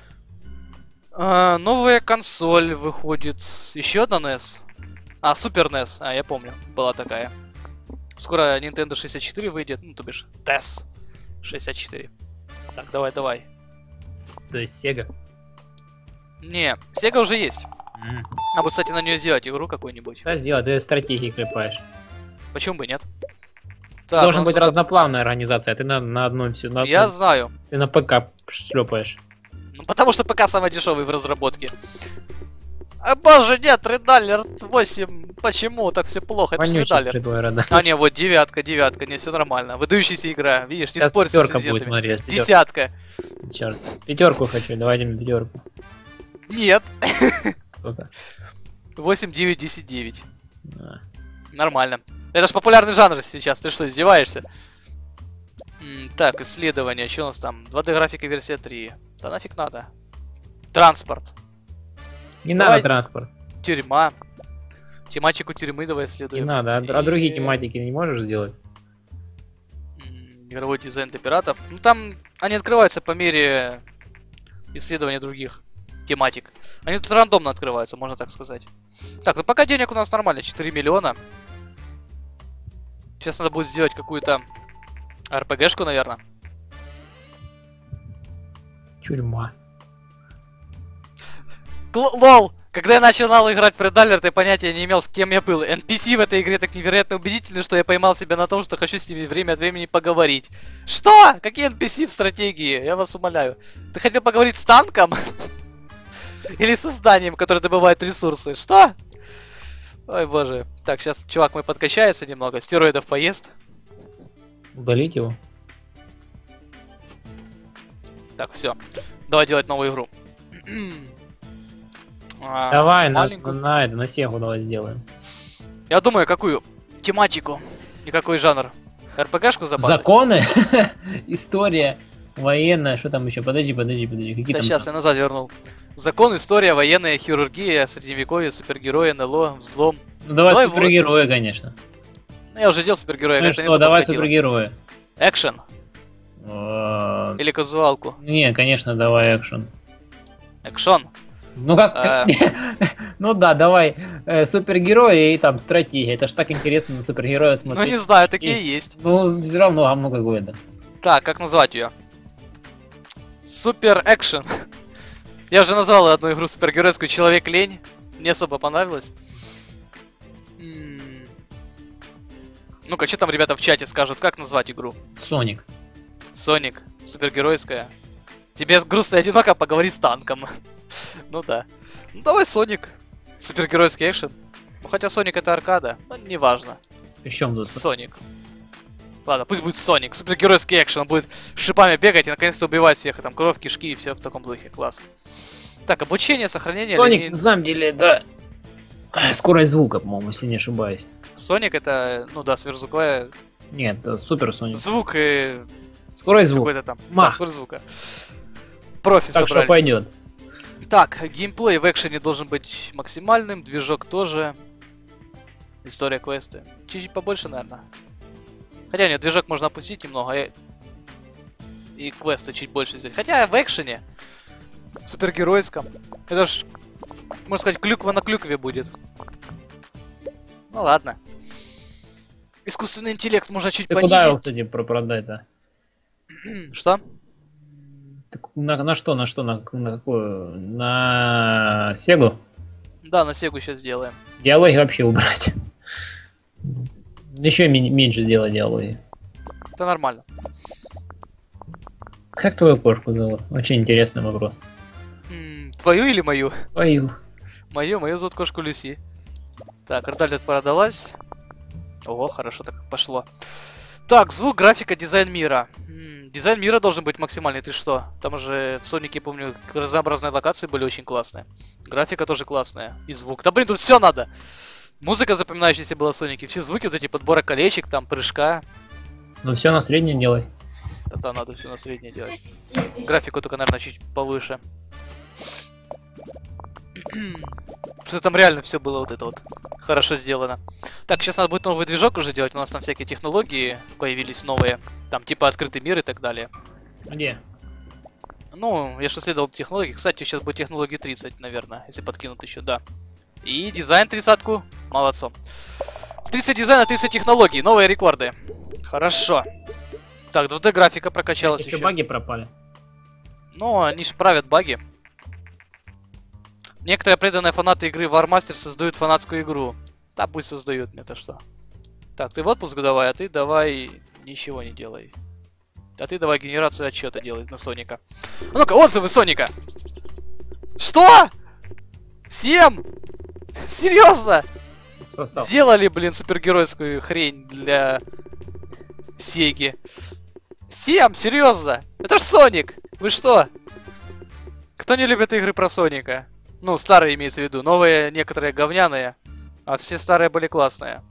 Новая консоль выходит. Еще одна NES. А, Super NES. А, я помню. Была такая. Скоро Nintendo 64 выйдет. Ну, то бишь, TES 64. Так, давай. То есть Sega. Не, Sega уже есть. А бы, кстати, на нее сделать игру какую-нибудь. Да, сделай, ты стратегии клепаешь. Почему бы нет? Так, Должна у нас быть вот разноплавная организация, а ты на одном все. Я знаю. Ты на ПК шлепаешь. Ну, потому что ПК самый дешевый в разработке. А, боже, нет, Редалер 8. Почему так все плохо? Это же Вонючий Редалер. ты твой рода. А, не, вот девятка, не, все нормально. Выдающаяся игра, видишь, не Сейчас спорь с пятерка будет, рецензентами. смотри. Пятерка. Десятка. Черт. Пятерку хочу, давайте мне пятерку. Нет. Сколько? 8, 9, 10, 9. А. Нормально. Это ж популярный жанр сейчас, ты что, издеваешься? Так, исследование, что у нас там? 2D графика версия 3. Да нафиг надо. Транспорт. Не Давай. надо транспорт. Тюрьма. Тематику тюрьмы давай Не исследуем. надо. А другие тематики не можешь сделать? Игровой дизайн для пиратов. Ну там они открываются по мере исследования других тематик. Они тут рандомно открываются, можно так сказать. Так, ну пока денег у нас нормально, 4 миллиона. Сейчас надо будет сделать какую-то РПГшку, наверное. Тюрьма. Лол! Когда я начинал играть в Red Alert, я понятия не имел, с кем я был. NPC в этой игре так невероятно убедительны, что я поймал себя на том, что хочу с ними время от времени поговорить. Что? Какие NPC в стратегии? Я вас умоляю. Ты хотел поговорить с танком? Или со зданием, которое добывает ресурсы? Что? Ой, боже. Так, сейчас чувак мой подкачается немного. Стероидов поест. Удалить его? Так, все. Давай делать новую игру. Давай, маленькую. на Сегу давай сделаем. Я думаю, какую тематику и какой жанр. РПГшку запасать? Законы? История военная, что там еще? Подожди, какие Да там? сейчас я назад вернул. Закон, история, военная, хирургия, средневековье, супергерои, НЛО, взлом. Ну давай Давай супергерои, конечно. Ну, я уже делал супергероя, Ну и это не что, особо давай хватило. супергерои. Экшен или казуалку? Не, конечно, давай экшен. Экшон. Ну как? Ну да, давай супергерои и там стратегия. Это ж так интересно на супергероя Ну смотреть. не знаю, такие есть. Ну, все равно говно какое-то. Так, как назвать ее? Супер экшен. Я уже назвал одну игру супергеройскую «Человек-лень». Не особо понравилось. Ну-ка, что там ребята в чате скажут, как назвать игру? Соник. Соник, супергеройская. Тебе грустно и одиноко, поговори с танком. Ну да. Ну давай Соник. Супергеройский экшен. Ну хотя Соник это аркада, но неважно. В чем тут? Соник. Ладно, пусть будет Соник. Супергеройский экшен. Он будет шипами бегать и наконец-то убивать всех. И там кровь, кишки и все в таком духе. Класс. Так, обучение, сохранение. Соник, на самом деле, да. Скорость звука, по-моему, если не ошибаюсь. Соник это, ну да, сверхзвуковая. Нет, это Супер Соник. Звук и Скорость звука. какой-то там. Да, скорость звука. Профи Так что собрались. пойдет. Так, геймплей в экшене должен быть максимальным, движок тоже. История квесты. Чуть-чуть побольше, наверное. Хотя нет, движок можно опустить немного. И квесты чуть больше взять. Хотя в экшене, супергеройском, это ж, можно сказать, клюква на клюкве будет. Ну ладно. Искусственный интеллект можно чуть Ты куда его, понизить. кстати, продать-то? Что? На что? На какую? На Сегу? Да, на Сегу сейчас сделаем. Диалоги вообще убрать. Еще меньше сделать диалоги. Это нормально. Как твою кошку зовут? Очень интересный вопрос. Твою или мою? Твою. Мою зовут кошку Люси. Так, Редалит продалась. Ого, хорошо так пошло. Так, звук, графика, дизайн мира. Дизайн мира должен быть максимальный, ты что? Там уже в Сонике, помню, разнообразные локации были очень классные. Графика тоже классная. И звук. Да блин, тут все надо. Музыка запоминающаяся была в Сонике. Все звуки, вот эти подбора колечек, там, прыжка. Ну все на среднее делай. Тогда надо все на среднее делать. Графику только, наверное, чуть повыше. Что там реально все было вот это вот хорошо сделано. Так, сейчас надо будет новый движок уже делать. У нас там всякие технологии появились новые. Там типа открытый мир и так далее. Где? Ну, я же следовал технологии. Кстати, сейчас будет технологии 30, наверное, если подкинут еще, да. И дизайн 30-ку. Молодцом. 30 дизайна, 30 технологий. Новые рекорды. Хорошо. Так, 2D графика прокачалась еще. Баги пропали. Ну, они же правят баги. Некоторые преданные фанаты игры War Master создают фанатскую игру. Да, пусть создают, мне-то что. Так, ты в отпуск давай, а ты давай ничего не делай. А ты давай генерацию отчета делай на Соника. А ну-ка, отзывы Соника! Что? 7? Серьезно? Сосал. Сделали, блин, супергеройскую хрень для Сеги. 7? Серьезно? Это ж Соник! Вы что? Кто не любит игры про Соника? Ну, старые имеется в виду. Новые некоторые говняные, а все старые были классные.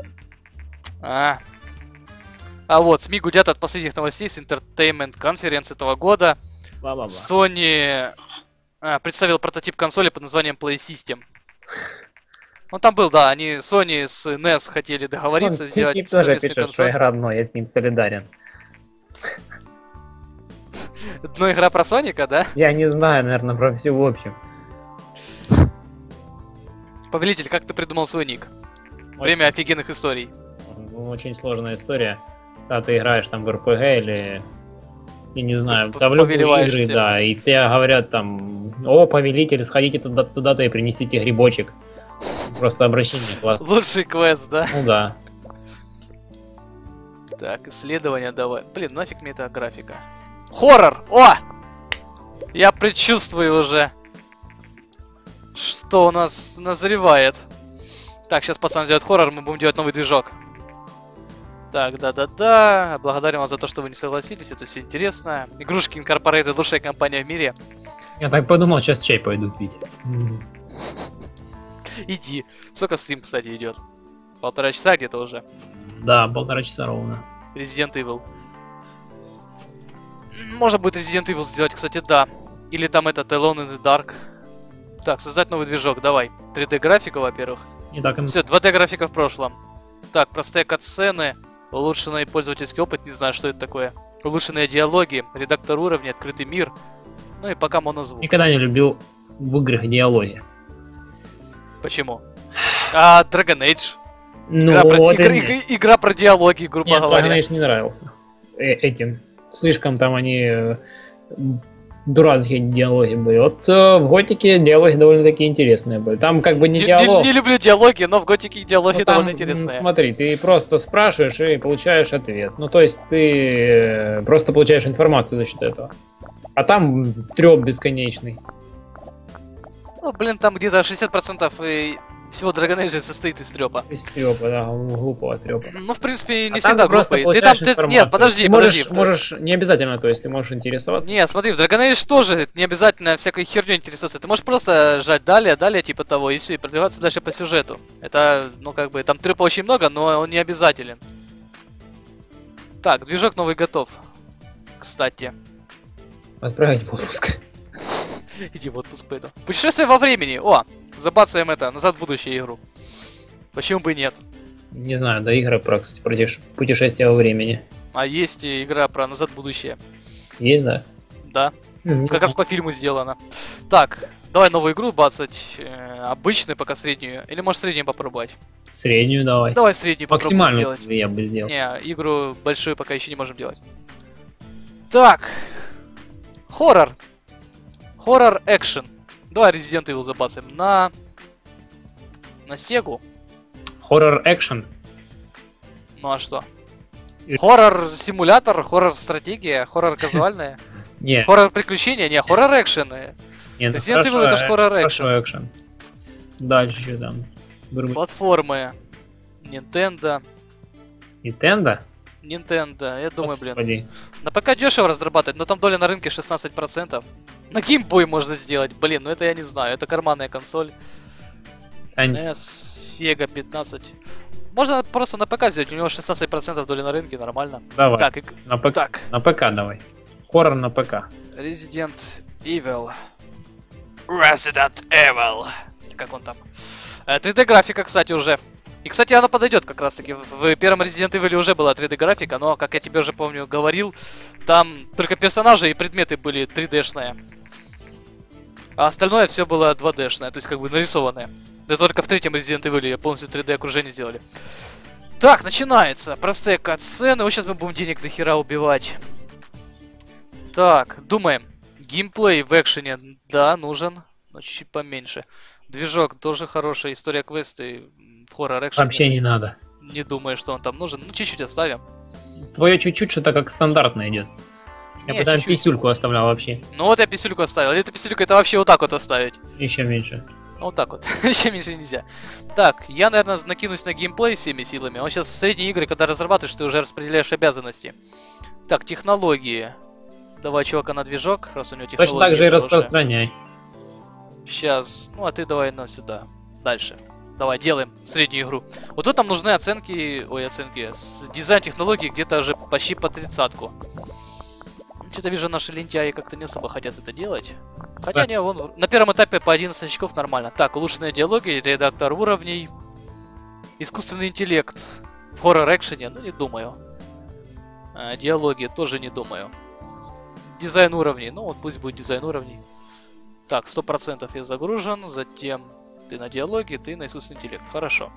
А вот, СМИ гудят от последних новостей с Entertainment Conference этого года. Sony представил прототип консоли под названием Play System. Он там был, да, они Sony с NES хотели договориться, сделать тоже совместную пишет, консоль. что игра одно, я с ним солидарен. Ну, игра про Соника, да? Я не знаю, наверное, про все в общем. Повелитель, как ты придумал свой ник? Время офигенных историй. Очень сложная история. Когда ты играешь там в РПГ или... Я не знаю, да, в любые игры, всем. Да, и тебе говорят там: о, повелитель, сходите туда-то и принесите грибочек. Просто обращение классно. Лучший квест, да? Ну да. Так, исследование давай. Блин, нафиг мне эта графика. Хоррор! О! Я предчувствую уже, что у нас назревает. Так, сейчас пацан сделает хоррор, мы будем делать новый движок. Так, да-да-да. Благодарим вас за то, что вы не согласились, это все интересно. Игрушки Incorporated, лучшая компания в мире. Я так подумал, сейчас чай пойду пить. Иди. Сколько стрим, кстати, идет? 1,5 часа где-то уже. Да, 1,5 часа ровно. Resident Evil. Можно будет Resident Evil сделать, кстати, да. Или там этот Alone in the Dark. Так, создать новый движок, давай. 3D графика, во-первых. Все, 2D графика в прошлом. Так, простые катсцены, улучшенный пользовательский опыт, не знаю, что это такое. Улучшенные диалоги, редактор уровня, открытый мир. Ну и пока монозвук. Никогда не любил в играх диалоги. Почему? А Dragon Age? Ну, игра про диалоги, грубо говоря. Dragon Age не нравился. Этим. Слишком там они дурацкие диалоги были. Вот в Готике диалоги довольно-таки интересные были. Там как бы не диалог. Не люблю диалоги, но в Готике диалоги довольно интересные. Смотри, ты просто спрашиваешь и получаешь ответ. Ну, то есть ты просто получаешь информацию за счет этого. А там трёп бесконечный. Ну, блин, там где-то 60% Всего Dragon Age состоит из трёпа. Из трёпа, да, глупого трёпа. Ну, в принципе, не А там всегда ты просто глупый. получаешь Нет, подожди, информацию. подожди. Можешь, не обязательно, то есть ты можешь интересоваться. Нет, смотри, в Dragon Age тоже не обязательно всякой херней интересоваться. Ты можешь просто жать далее, типа того, и все, и продвигаться дальше по сюжету. Это, ну, как бы, там трёпа очень много, но он не обязателен. Так, движок новый готов. Кстати. Отправить в отпуск. Иди в отпуск поэтому. Путешествие во времени. О, забацаем это, назад в будущее игру. Почему бы и нет? Не знаю, да, игры про, кстати, путешествия во времени. А есть и игра про назад в будущее. Есть, да? Да. Как раз по фильму сделано. Так, давай новую игру бацать. Обычную, пока среднюю. Или может среднюю попробовать? Среднюю давай. Давай среднюю попробуем Максимальную сделать. я бы сделал. Не, игру большую пока еще не можем делать. Так. Хоррор. Хоррор экшен. Давай Resident Evil забацаем. На Сегу. Хоррор экшен. Ну а что? Хоррор симулятор, хоррор стратегия, хоррор казуальная. Не. Хоррор приключения, не, хоррор экшен. Нет, Resident Evil это ж хоррор экшен. экшен. Дальше что там? Платформы. Nintendo. Nintendo? Nintendo, я думаю, блин. Господи. На ПК дешево разрабатывать, но там доля на рынке 16%. На Game Boy можно сделать, блин, ну это я не знаю, это карманная консоль. NES, Sega 15. Можно просто на ПК сделать, у него 16% доли на рынке, нормально. Давай, Так, на ПК, так. на ПК давай. Хоррор на ПК. Resident Evil. Resident Evil. Как он там? 3D графика, кстати, уже. И, кстати, она подойдет как раз таки. В первом Resident Evil уже была 3D графика, но, как я тебе уже помню, говорил, там только персонажи и предметы были 3D-шные. А остальное все было 2D-шное, то есть как бы нарисованное. Да только в третьем Resident Evil полностью 3D окружение сделали. Так, начинается. Простые катсцены. Вот сейчас мы будем денег до хера убивать. Так, думаем. Геймплей в экшене, да, нужен, но чуть-чуть поменьше. Движок тоже хорошая. История квесты в хоррор экшене. Вообще не надо. Не думаю, что он там нужен. Ну, чуть-чуть оставим. Твое чуть-чуть что-то как стандартно идет. Я Не, бы там чуть-чуть. писюльку оставлял вообще. Ну вот я писюльку оставил. Или эту писюльку это вообще вот так вот оставить. Еще меньше. Ну, вот так вот. Еще меньше нельзя. Так, я, наверное, накинусь на геймплей всеми силами. Он сейчас средние игры, когда разрабатываешь, ты уже распределяешь обязанности. Так, технологии. Давай, чувака, на движок, раз у него технологии. Точно так же и распространяй. Сейчас. Ну, а ты давай на сюда. Дальше. Давай, делаем среднюю игру. Вот тут нам нужны оценки... Ой, оценки. Дизайн технологий где-то уже почти по 30-ку. Что-то вижу, наши лентяи как-то не особо хотят это делать. Хотя не, вон на первом этапе по 11 очков нормально. Так, улучшенные диалоги, редактор уровней. Искусственный интеллект. В хоррор-экшене, ну не думаю. Диалоги тоже не думаю. Дизайн уровней, ну вот пусть будет дизайн уровней. Так, 100% я загружен, затем ты на диалоги, ты на искусственный интеллект. Хорошо.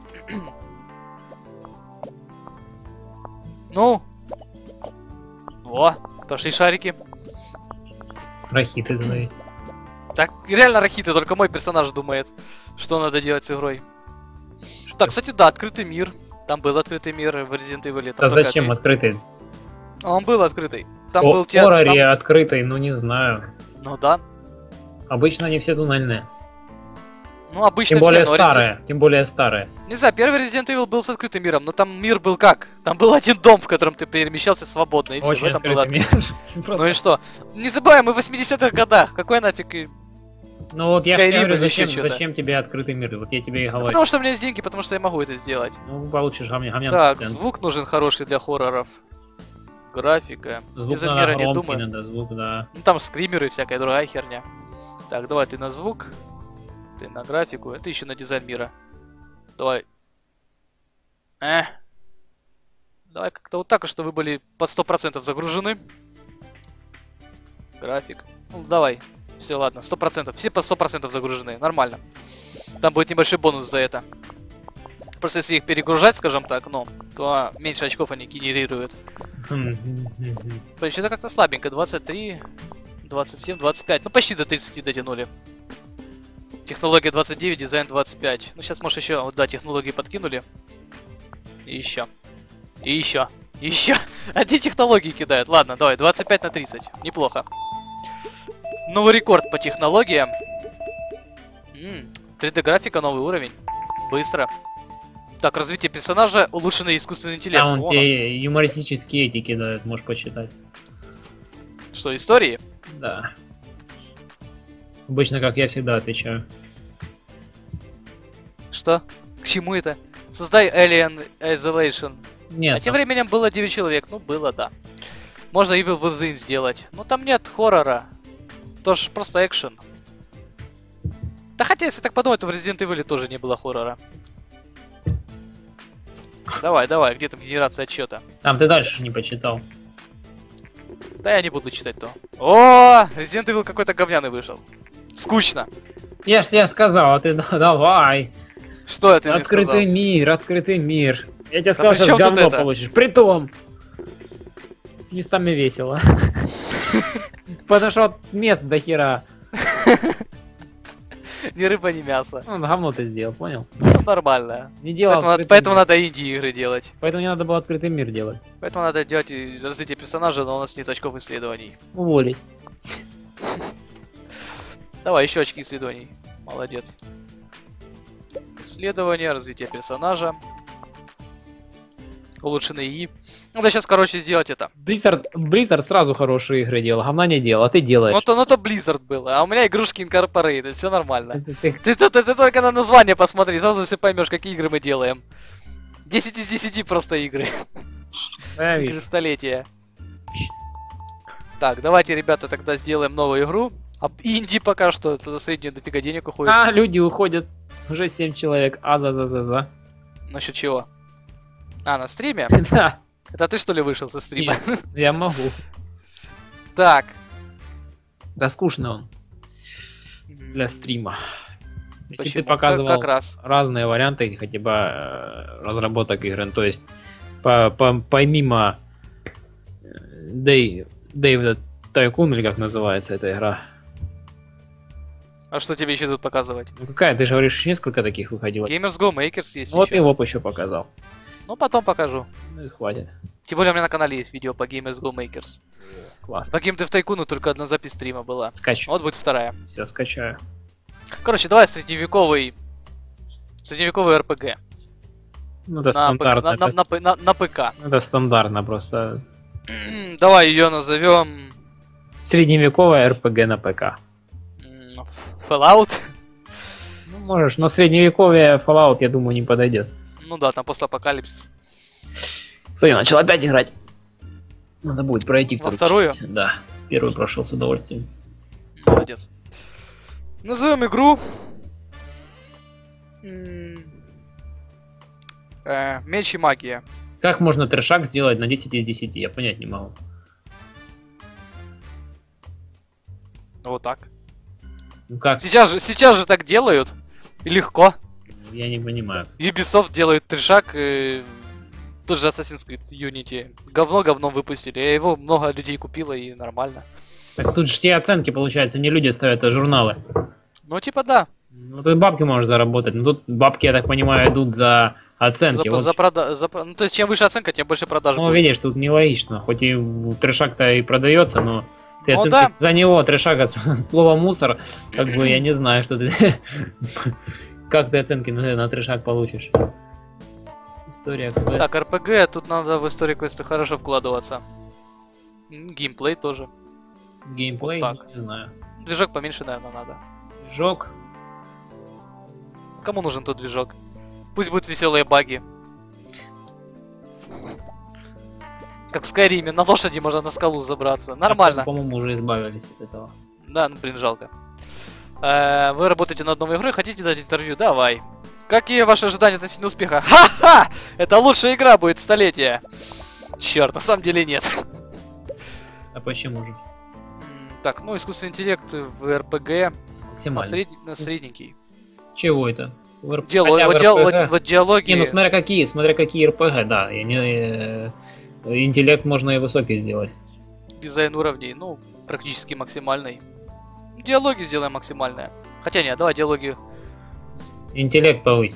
Ну. О, пошли шарики. Рахиты твои. Так, реально рахиты, только мой персонаж думает, что надо делать с игрой. Так, кстати, да, открытый мир. Там был открытый мир в Resident Evil. Да зачем открытый? Он был открытый. Там О, был в хорроре открытый, ну не знаю. Ну да. Обычно они все туннельные. Ну, обычно тем более все, старые, тем более старые. Не знаю, первый Resident Evil был с открытым миром, но там мир был как? Там был один дом, в котором ты перемещался свободно, и все, в этом было открытый. Ну и что? Не забывай, мы в 80-х годах, какой нафиг... Ну вот я Skyrim говорю, или еще что-то. зачем тебе открытый мир? Вот я тебе и говорю. Потому что у меня есть деньги, потому что я могу это сделать. Ну, получишь гамнян. Так, звук нужен хороший для хорроров. Графика. Звук Дизайнера не громкий думаю. надо, звук, да. Ну там скримеры и всякая другая херня. Так, давай ты на звук. Ты на графику. Ты еще на дизайн мира. Давай. Давай как-то вот так, чтобы вы были под 100% загружены. График. Ну, давай. Все, ладно, 100%. Все под 100% загружены. Нормально. Там будет небольшой бонус за это. Просто если их перегружать, скажем так, ну, то меньше очков они генерируют. Что-то как-то слабенько. 23, 27, 25. Ну, почти до 30 дотянули. Технология 29, дизайн 25. Ну, сейчас, может, еще, вот, да, технологии подкинули. И еще. И еще. И еще. Одни технологии кидают. Ладно, давай, 25 на 30. Неплохо. Новый рекорд по технологиям. 3D графика, новый уровень. Быстро. Так, развитие персонажа, улучшенный искусственный интеллект. А он Вон тебе юмористические этики дает, можешь почитать. он. Что, истории? Да. Обычно, как я всегда отвечаю. Что? К чему это? Создай Alien Isolation. Нет. А тем временем было 9 человек. Ну, было, да. Можно Evil Within сделать. Но там нет хоррора. Тоже просто экшен. Да хотя, если так подумать, то в Resident Evil тоже не было хоррора. Давай, давай, где там генерация отчета? Там ты дальше не почитал. Да я не буду читать то. О, Resident Evil какой-то говняный вышел. Скучно. Я ж тебе сказал, а ты давай. Что это мне сказал? Открытый мир. Я тебе Да сказал, при что чём тут говно это? получишь. Притом. Местами весело. Потому что мест до хера. Ни рыба, ни мясо. Ну, говно ты сделал, понял? Ну, нормально. Не делал Поэтому открытый мир. надо инди-игры делать. Поэтому не надо было открытый мир делать. Поэтому надо делать развитие персонажа, но у нас нет очков исследований. Уволить. Давай, еще очки исследований. Молодец. Исследование, развитие персонажа. Улучшенный ИИ. Надо сейчас, короче, сделать это. Blizzard сразу хорошие игры делал, говна не делал, а ты делаешь. Ну то Blizzard было, а у меня игрушки Incorporated, все нормально. Ты- Ты только на название посмотри, сразу все поймешь, какие игры мы делаем. 10 из 10 просто игры. я Игры вижу. столетия. Так, давайте, ребята, тогда сделаем новую игру. А инди пока что, это за среднюю дофига денег уходит. А, люди уходят. Уже 7 человек. А за. Насчет чего? А, на стриме? Да, Это ты что ли вышел со стрима? я могу. Так. Да скучно он для стрима. Если Почему? ты показывал Как раз. разные варианты хотя бы разработок игры, ну, то есть помимо Дэйвида Тайкун, или как называется эта игра. А что тебе еще тут показывать? Ну какая, ты же говоришь, еще несколько таких выходило. Gamers Go Makers есть Вот еще. и Воп еще показал. Ну, потом покажу. Ну и хватит. Тем более у меня на канале есть видео по Gamers Go Makers. Класс. По Game Dev Tycoon только одна запись стрима была. Скачу. Вот будет вторая. Все, скачаю. Короче, давай средневековый РПГ. Ну это На стандартно. на ПК. Это стандартно просто. Давай ее назовем Средневековая РПГ на ПК. Fallout. Ну, можешь, но средневековье Fallout, я думаю, не подойдет. Ну да, там постапокалипсис. Все, я начал опять играть. Надо будет пройти Во вторую? часть. Да. Первый прошел с удовольствием. Молодец. Назовем игру Меч и магия. Как можно трешак сделать на 10 из 10? Я понять не могу. Вот так. Ну как? Сейчас же так делают. И легко. Я не понимаю. Ubisoft делает трешак, тот же Assassin's Creed Unity. Говно говном выпустили, а его много людей купило и нормально. Так тут же те оценки, получается, не люди ставят, а журналы. Ну типа да. Ну ты бабки можешь заработать. Но тут бабки, я так понимаю, идут за оценки. Вот Ну то есть чем выше оценка, тем больше продаж ну, будет. видишь, тут нелогично. Хоть и трешак-то и продается, но ты Ну, оценки да. за него трешак от слова мусор, как бы я не знаю, что ты. Как ты оценки на трешак получишь? История квест. Так, РПГ, тут надо в историю квеста хорошо вкладываться. Геймплей тоже. Геймплей, вот так. не знаю. Движок поменьше, наверное, надо. Движок. Кому нужен тот движок? Пусть будут веселые баги. Как в Скайриме, на лошади можно на скалу забраться. Нормально. По-моему, уже избавились от этого. Да, ну блин, жалко. Вы работаете над новой игрой, хотите дать интервью? Давай. Какие ваши ожидания относительно успеха? Ха-ха! Это лучшая игра будет в столетие. Черт, на самом деле нет. А почему же? Так, ну искусственный интеллект в РПГ Максимально. на средненький. Чего это? В Вот диалоги. Не, ну смотря какие РПГ, да. Интеллект можно и высокий сделать. Дизайн уровней, ну, практически максимальный. Диалоги сделаем максимальные. Хотя нет, давай диалоги. Интеллект повысить.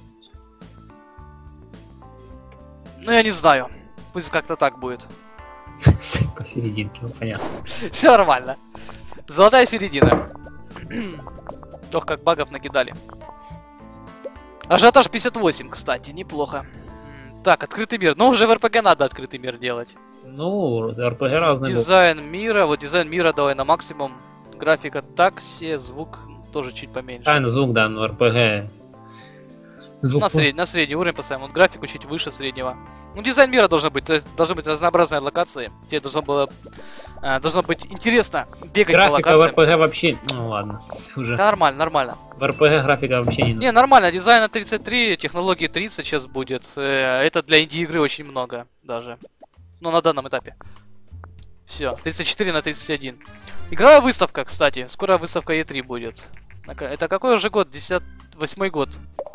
Ну, я не знаю. Пусть как-то так будет. Посерединке, ну понятно. Все нормально. Золотая середина. Ох, как багов накидали. Ажиотаж 58, кстати, неплохо. Так, открытый мир. Но уже в РПГ надо открытый мир делать. Ну, РПГ разные. Дизайн мира. Вот дизайн мира давай на максимум. Графика такси, звук тоже чуть поменьше. А, звук, да, но РПГ. Звук... На средний уровень поставим. Вот графику чуть выше среднего. Ну, дизайн мира должен быть. То есть должны быть разнообразные локации. Тебе должно быть интересно бегать графика по локациям. в РПГ вообще... Ну ладно. Уже... Да, нормально, нормально. В РПГ графика вообще не... Не, нормально. Дизайна 33, технологии 30 сейчас будет. Это для инди-игры очень много даже. Ну, на данном этапе. Все, 34 на 31. Игровая выставка, кстати. Скоро выставка E3 будет. Это какой уже год? 8-й год.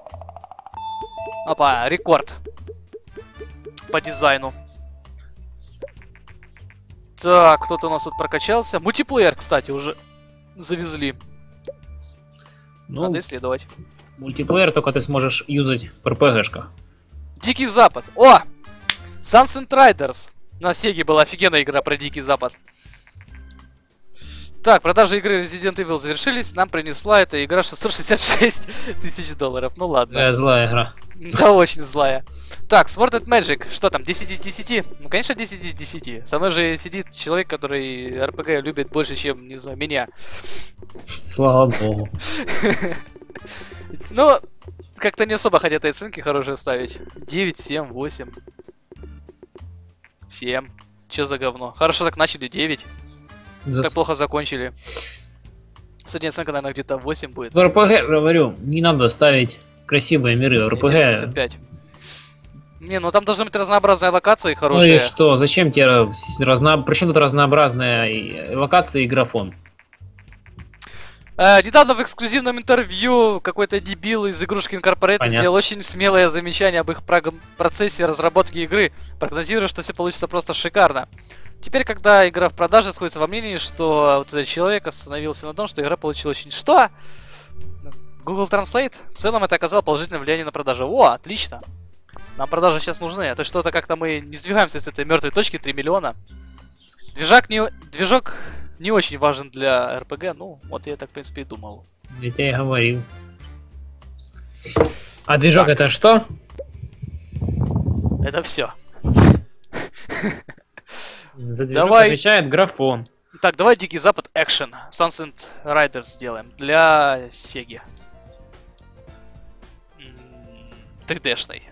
Опа, рекорд. По дизайну. Так, кто-то у нас тут прокачался. Мультиплеер, кстати, уже завезли. Ну, надо исследовать. Мультиплеер только ты сможешь юзать в РПГшках. Дикий Запад. О! Sunset Riders. На Сеге была офигенная игра про Дикий Запад. Так, продажи игры Resident Evil завершились. Нам принесла эта игра 666 тысяч долларов. Ну ладно. Злая игра. Да, очень злая. Так, Sword and Magic. Что там, 10 из 10? Ну, конечно, 10 из 10. Со мной же сидит человек, который РПГ любит больше, чем, не знаю, меня. Слава богу. Ну, как-то не особо хотят оценки хорошие ставить. 9, 7, 8. 7. Че за говно? Хорошо так начали, 9. Так плохо закончили. Средняя оценка, наверное, где-то 8 будет. В РПГ, говорю, не надо ставить красивые миры. В РПГ... 75. Не, ну там должны быть разнообразные локации хорошие. Ну и что? Зачем тебе Причем тут разнообразные локации и графон? Недавно в эксклюзивном интервью какой-то дебил из Игрушки Инкорпорейтед сделал очень смелое замечание об их процессе разработки игры. Прогнозирую, что все получится просто шикарно. Теперь, когда игра в продаже, сходится во мнении, что вот этот человек остановился на том, что игра получила очень... Что? Google Translate? В целом это оказало положительное влияние на продажу. О, отлично. Нам продажи сейчас нужны. А то что-то как-то мы не сдвигаемся с этой мертвой точки 3 миллиона. Движок не очень важен для РПГ. Ну, вот я так, в принципе, и думал. Я тебе и говорил. А движок это что? Это все. За движок отвечает графон. Так, давай Дикий Запад Action. Sunset Riders сделаем. Для Сеги. 3D-шный.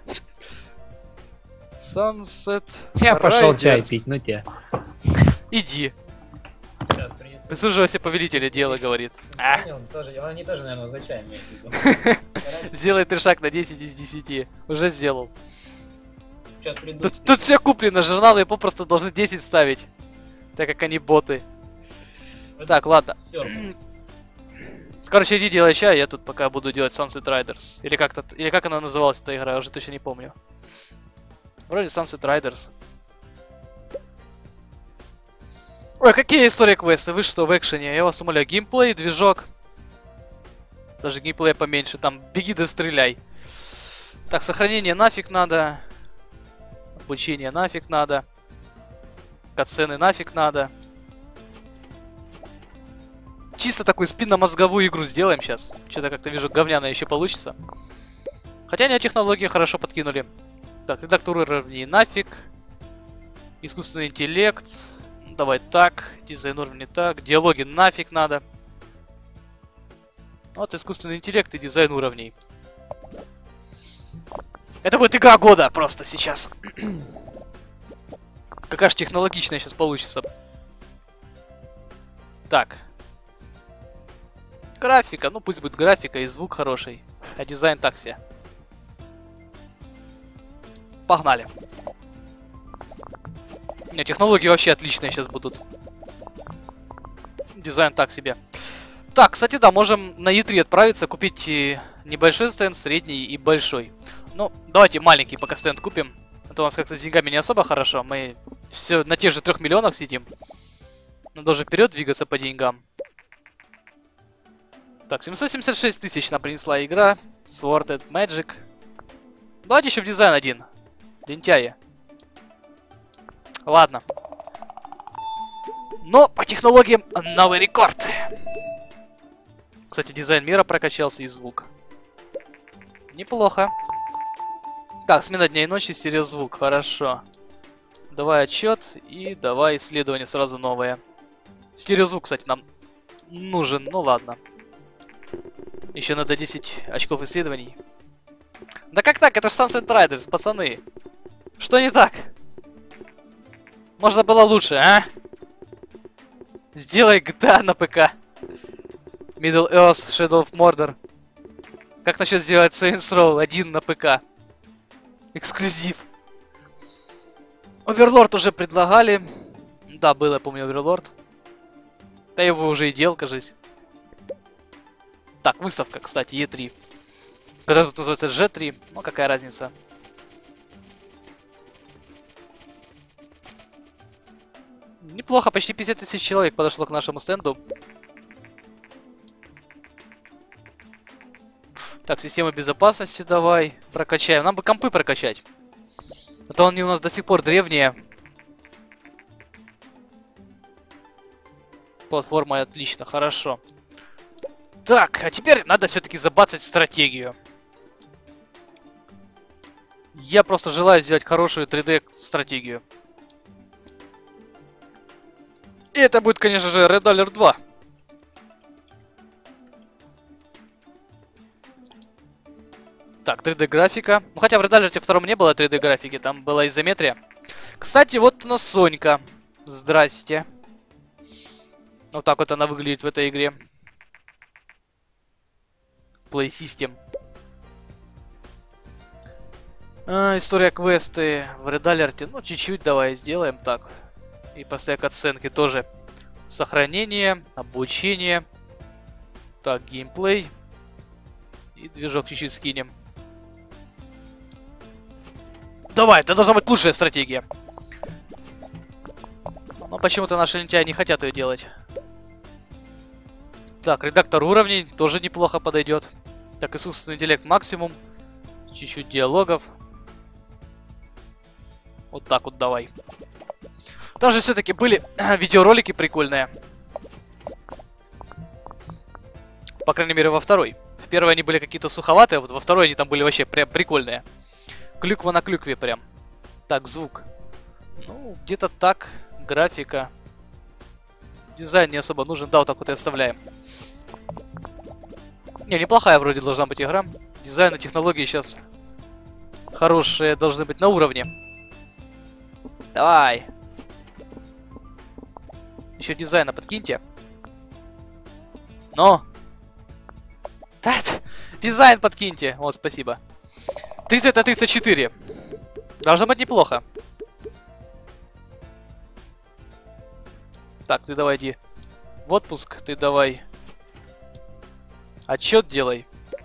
Sunset Я пошел Riders. чай пить, ну тебя. Иди. Прислуживайся повелителя, дело говорит. Они тоже, наверное, за чаем имеют в виду. Сделай 3 шаг на 10 из 10. Уже сделал. Сейчас Тут все куплено, журналы попросту должны 10 ставить. Так как они боты. Так, ладно. Короче, иди делай чай, я тут пока буду делать Sunset Riders. Или как она называлась, эта игра, я уже точно не помню. Вроде Sunset Riders. Ой, какие истории квесты? Вы что, в экшене? Я вас умоляю. Геймплей, движок. Даже геймплея поменьше. Там беги да стреляй. Так, сохранение нафиг надо. Обучение нафиг надо. Катсцены нафиг надо. Чисто такую спинномозговую игру сделаем сейчас. Что-то как-то вижу, говняная еще получится. Хотя они технологии хорошо подкинули. Так, редактор уровней нафиг. Искусственный интеллект. Давай так. Дизайн уровней так. Диалоги нафиг надо. Вот искусственный интеллект и дизайн уровней. Это будет игра года просто сейчас. Какая же технологичная сейчас получится. Так. Графика. Ну пусть будет графика и звук хороший. А дизайн так себе. Погнали. Не, технологии вообще отличные сейчас будут. Дизайн так себе. Так, кстати, да, можем на E3 отправиться, купить небольшой стенд, средний и большой. Ну, давайте маленький пока стенд купим. А то у нас как-то с деньгами не особо хорошо. Мы все на тех же 3 миллионах сидим. Надо уже вперед двигаться по деньгам. Так, 776 тысяч нам принесла игра. Sword and Magic. Давайте еще в дизайн один. Лентяи. Ладно. Но по технологиям новый рекорд. Кстати, дизайн мира прокачался и звук. Неплохо. Так, смена дня и ночи, стереозвук, хорошо. Давай отчет и давай исследование сразу новое. Стереозвук, кстати, нам нужен, ну ладно. Еще надо 10 очков исследований. Да как так? Это же Sunset Riders, пацаны. Что не так? Можно было лучше, а? Сделай GTA на ПК. Middle Earth, Shadow of Mordor. Как насчет сделать Saints Row 1 на ПК? Эксклюзив. Overlord уже предлагали. Да, было, я помню, Overlord. Да его уже и делал, кажись. Так, выставка, кстати, E3. Которая тут называется G3. Ну, какая разница. Неплохо, почти 50 тысяч человек подошло к нашему стенду. Так, систему безопасности давай прокачаем. Нам бы компы прокачать. А то они у нас до сих пор древние. Платформа отлично, хорошо. Так, а теперь надо все-таки забацать стратегию. Я просто желаю сделать хорошую 3D-стратегию. И это будет, конечно же, Red Alert 2. Так, 3D-графика. Ну, хотя в Red Alert 2 не было 3D-графики, там была изометрия. Кстати, вот у нас Сонька. Здрасте. Вот так вот она выглядит в этой игре. Play System. История квесты в Red Alert. Ну, чуть-чуть давай сделаем так. И после оценки тоже. Сохранение, обучение. Так, геймплей. И движок чуть-чуть скинем. Давай, это должна быть лучшая стратегия. Но почему-то наши лентяи не хотят ее делать. Так, редактор уровней тоже неплохо подойдет. Так, искусственный интеллект максимум. Чуть-чуть диалогов. Вот так вот давай. Там же все-таки были видеоролики прикольные. По крайней мере, во второй. В первой они были какие-то суховатые, а вот во второй они там были вообще прям прикольные. Клюква на клюкве прям. Так, звук. Ну, где-то так. Графика. Дизайн не особо нужен. Да, вот так вот и оставляем. Не, неплохая вроде должна быть игра. Дизайн и технологии сейчас хорошие должны быть на уровне. Давай. Еще дизайна подкиньте. Но. Дизайн подкиньте. Вот, спасибо. 30 на 34. Должно быть неплохо. Так, ты давай иди в отпуск. Ты давай отчет делай.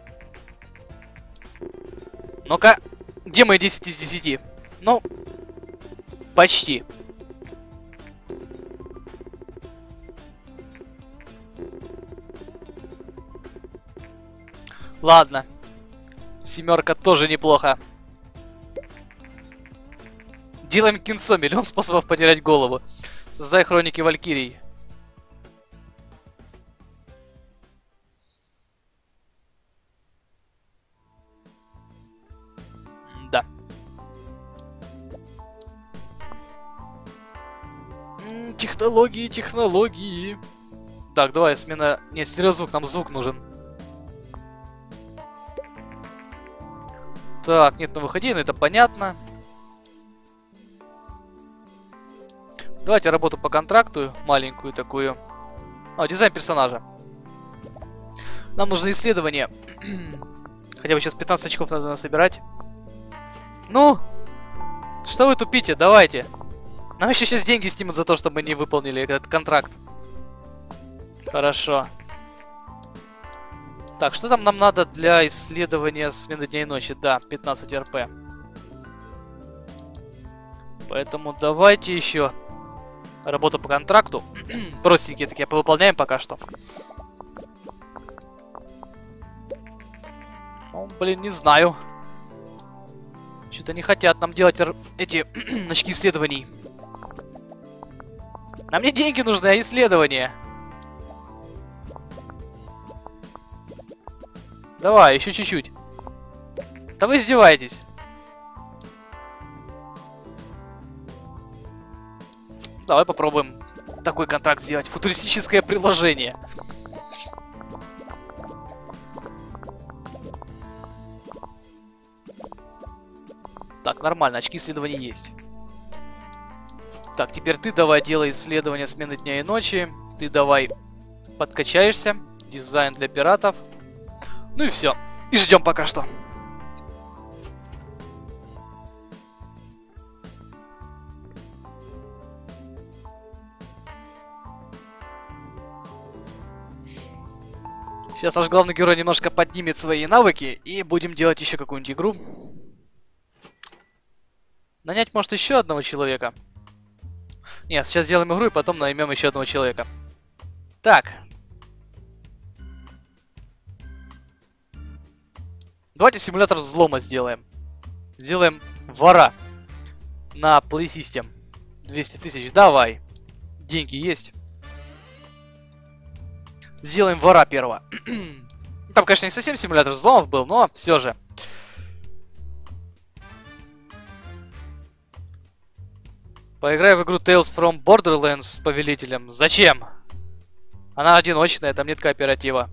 Ну-ка. Где мои 10 из 10? Ну, почти. Ладно. Семерка тоже неплохо. Делаем кинцо. Миллион способов потерять голову. Создай хроники Валькирий. Да. Технологии, технологии. Так, давай, смена... Не, стереозвук, нам звук нужен. Так, нет новых идей, но это понятно. Давайте работу по контракту, маленькую такую. О, дизайн персонажа. Нам нужно исследование. Хотя бы сейчас 15 очков надо насобирать. Ну, что вы тупите, давайте. Нам еще сейчас деньги снимут за то, что мы не выполнили этот контракт. Хорошо. Так, что там нам надо для исследования смены дня и ночи? Да, 15 РП. Поэтому давайте еще работу по контракту. Простенькие такие повыполняем пока что. Ну, блин, не знаю. Что-то не хотят нам делать эти очки исследований. Нам не деньги нужны, а исследования. Давай, еще чуть-чуть. Да вы издеваетесь. Давай попробуем такой контракт сделать. Футуристическое приложение. Так, нормально, очки исследований есть. Так, теперь ты давай делай исследования смены дня и ночи. Ты давай подкачаешься. Дизайн для пиратов. Ну и все. И ждем пока что. Сейчас наш главный герой немножко поднимет свои навыки и будем делать еще какую-нибудь игру. Нанять, может, еще одного человека? Нет, сейчас сделаем игру и потом наймем еще одного человека. Так. Давайте симулятор взлома сделаем. Сделаем вора на Play System. 200 тысяч, давай. Деньги есть. Сделаем вора первого. Там, конечно, не совсем симулятор взломов был, но все же. Поиграй в игру Tales from Borderlands с повелителем. Зачем? Она одиночная, там нет кооператива.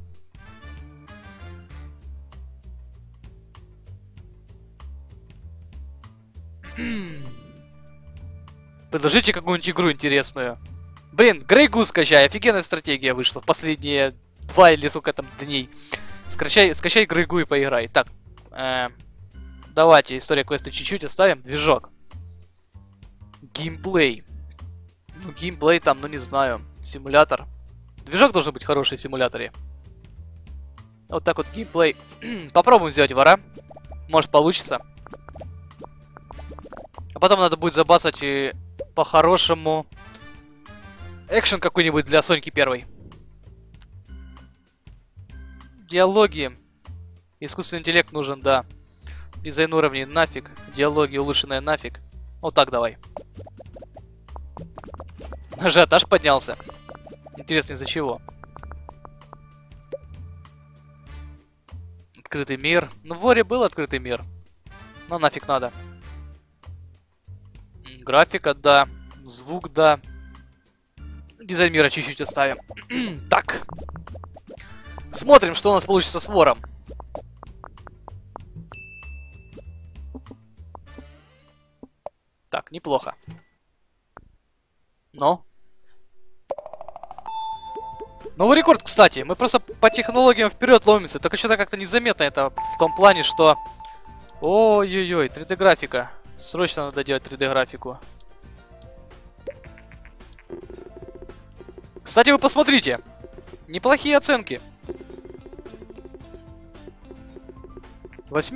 Предложите какую-нибудь игру интересную. Блин, Grey Goose скачай, офигенная стратегия вышла в последние 2 или сколько там дней. Скачай Grey Goose и поиграй. Так, давайте история квеста чуть-чуть оставим. Движок. Геймплей. Ну, геймплей там, ну не знаю. Симулятор. Движок должен быть хороший в симуляторе. Вот так вот геймплей. Попробуем сделать вора. Может получится. А потом надо будет забацать и по-хорошему экшен какой-нибудь для Соньки первой. Диалоги. Искусственный интеллект нужен, да. Дизайн уровней нафиг. Диалоги улучшенные нафиг. Вот так давай. Ажиотаж поднялся. Интересно, из-за чего? Открытый мир. Ну, в Воре был открытый мир. Но нафиг надо. Графика, да. Звук, да. Дизайн мира чуть-чуть оставим. Так. Смотрим, что у нас получится с вором. Так, неплохо. Но. Новый рекорд, кстати. Мы просто по технологиям вперед ломимся. Только что-то как-то незаметно это в том плане, что... Ой-ой-ой, 3D графика. Срочно надо делать 3D графику. Кстати, вы посмотрите. Неплохие оценки. 8.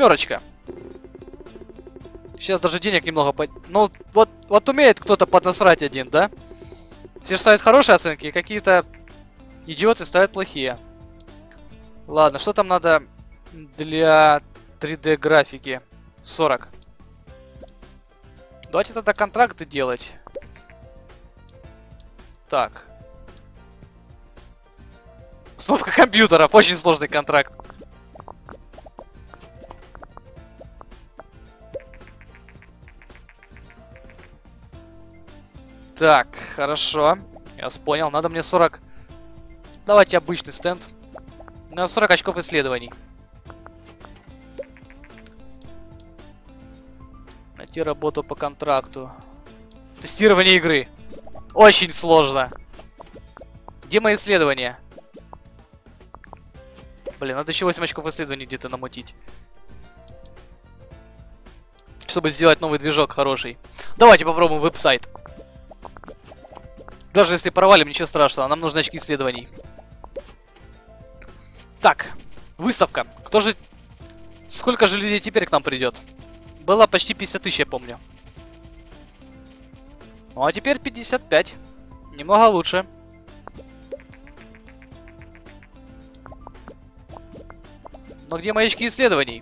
Сейчас даже денег немного под... Ну, вот умеет кто-то поднасрать один, да? Все ставят хорошие оценки, какие-то идиоты ставят плохие. Ладно, что там надо для 3D графики? 40. Давайте тогда контракты делать. Так. Установка компьютеров. Очень сложный контракт. Так, хорошо. Я вас понял. Надо мне 40... Давайте обычный стенд. На 40 очков исследований. Найти работу по контракту. Тестирование игры. Очень сложно. Где мои исследования? Блин, надо еще 8 очков исследований где-то намутить. Чтобы сделать новый движок хороший. Давайте попробуем веб-сайт. Даже если провалим, ничего страшного. Нам нужны очки исследований. Так, выставка. Кто же... Сколько же людей теперь к нам придет? Было почти 50 тысяч, я помню. Ну а теперь 55. Немного лучше. Но где мои очки исследований?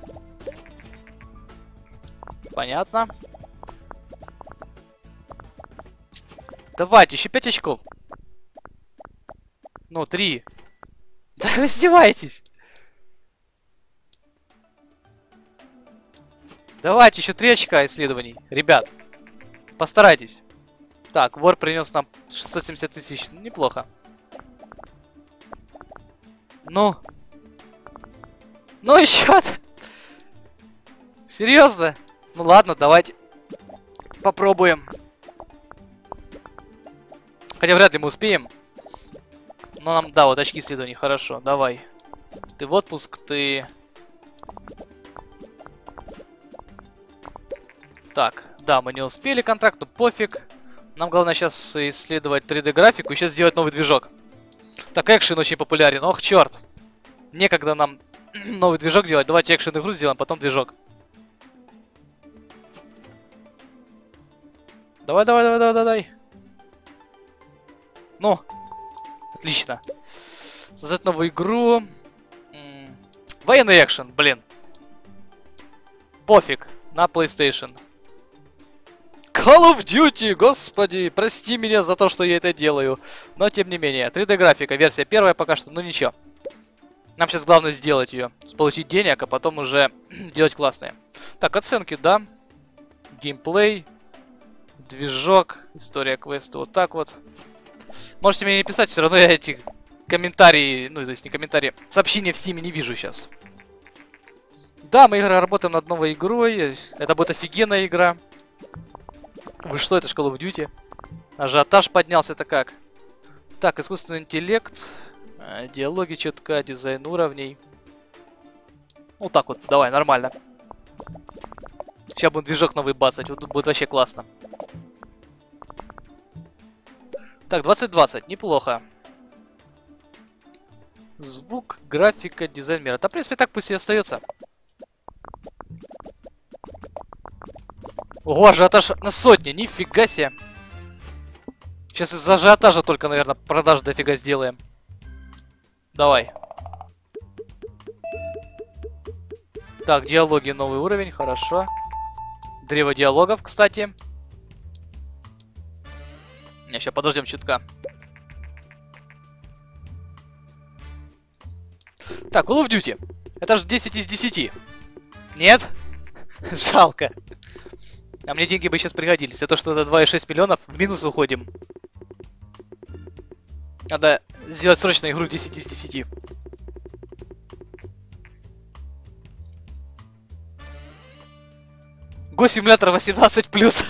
Понятно. Давайте, еще 5 очков. Ну, 3. Да вы издеваетесь. Давайте еще 3 очка исследований. Ребят, постарайтесь. Так, вор принес нам 670 тысяч. Неплохо. Ну. Ну еще. Серьезно? Ну ладно, давайте попробуем. Хотя вряд ли мы успеем. Но нам, да, вот очки исследований, хорошо, давай. Ты в отпуск, ты... Так, да, мы не успели контракт, но пофиг. Нам главное сейчас исследовать 3D-графику и сейчас сделать новый движок. Так, экшен очень популярен, ох, черт. Некогда нам новый движок делать. Давайте экшен-игру сделаем, потом движок. Давай, давай, давай, давай, давай. Ну, отлично. Создать новую игру. Военный экшен, блин. Пофиг, на PlayStation. Call of Duty, господи, прости меня за то, что я это делаю. Но тем не менее, 3D графика, версия первая пока что, ну ничего. Нам сейчас главное сделать ее, получить денег, а потом уже делать классные. Так, оценки, да. Геймплей, движок, история квеста, вот так вот. Можете мне не писать, все равно я эти комментарии, ну то есть не комментарии, сообщения в Steam не вижу сейчас. Да, мы работаем над новой игрой, это будет офигенная игра. Вы что, это Call of Duty? Ажиотаж поднялся, это как? Так, искусственный интеллект, диалоги четко, дизайн уровней. Вот так вот, давай, нормально. Сейчас будем движок новый бацать, вот тут будет вообще классно. Так, 2020, неплохо. Звук, графика, дизайн мира. Да, в принципе, так пусть и остается. Ого, ажиотаж на сотни, нифига себе. Сейчас из-за ажиотажа только, наверное, продаж дофига сделаем. Давай. Так, диалоги, новый уровень, хорошо. Древо диалогов, кстати. Не, сейчас подождем чутка. Так, Call of Duty. Это же 10 из 10. Нет? Жалко. А мне деньги бы сейчас пригодились. Это что, это 2,6 миллионов, в минус уходим. Надо сделать срочно игру 10 из 10. Го-симулятор 18+.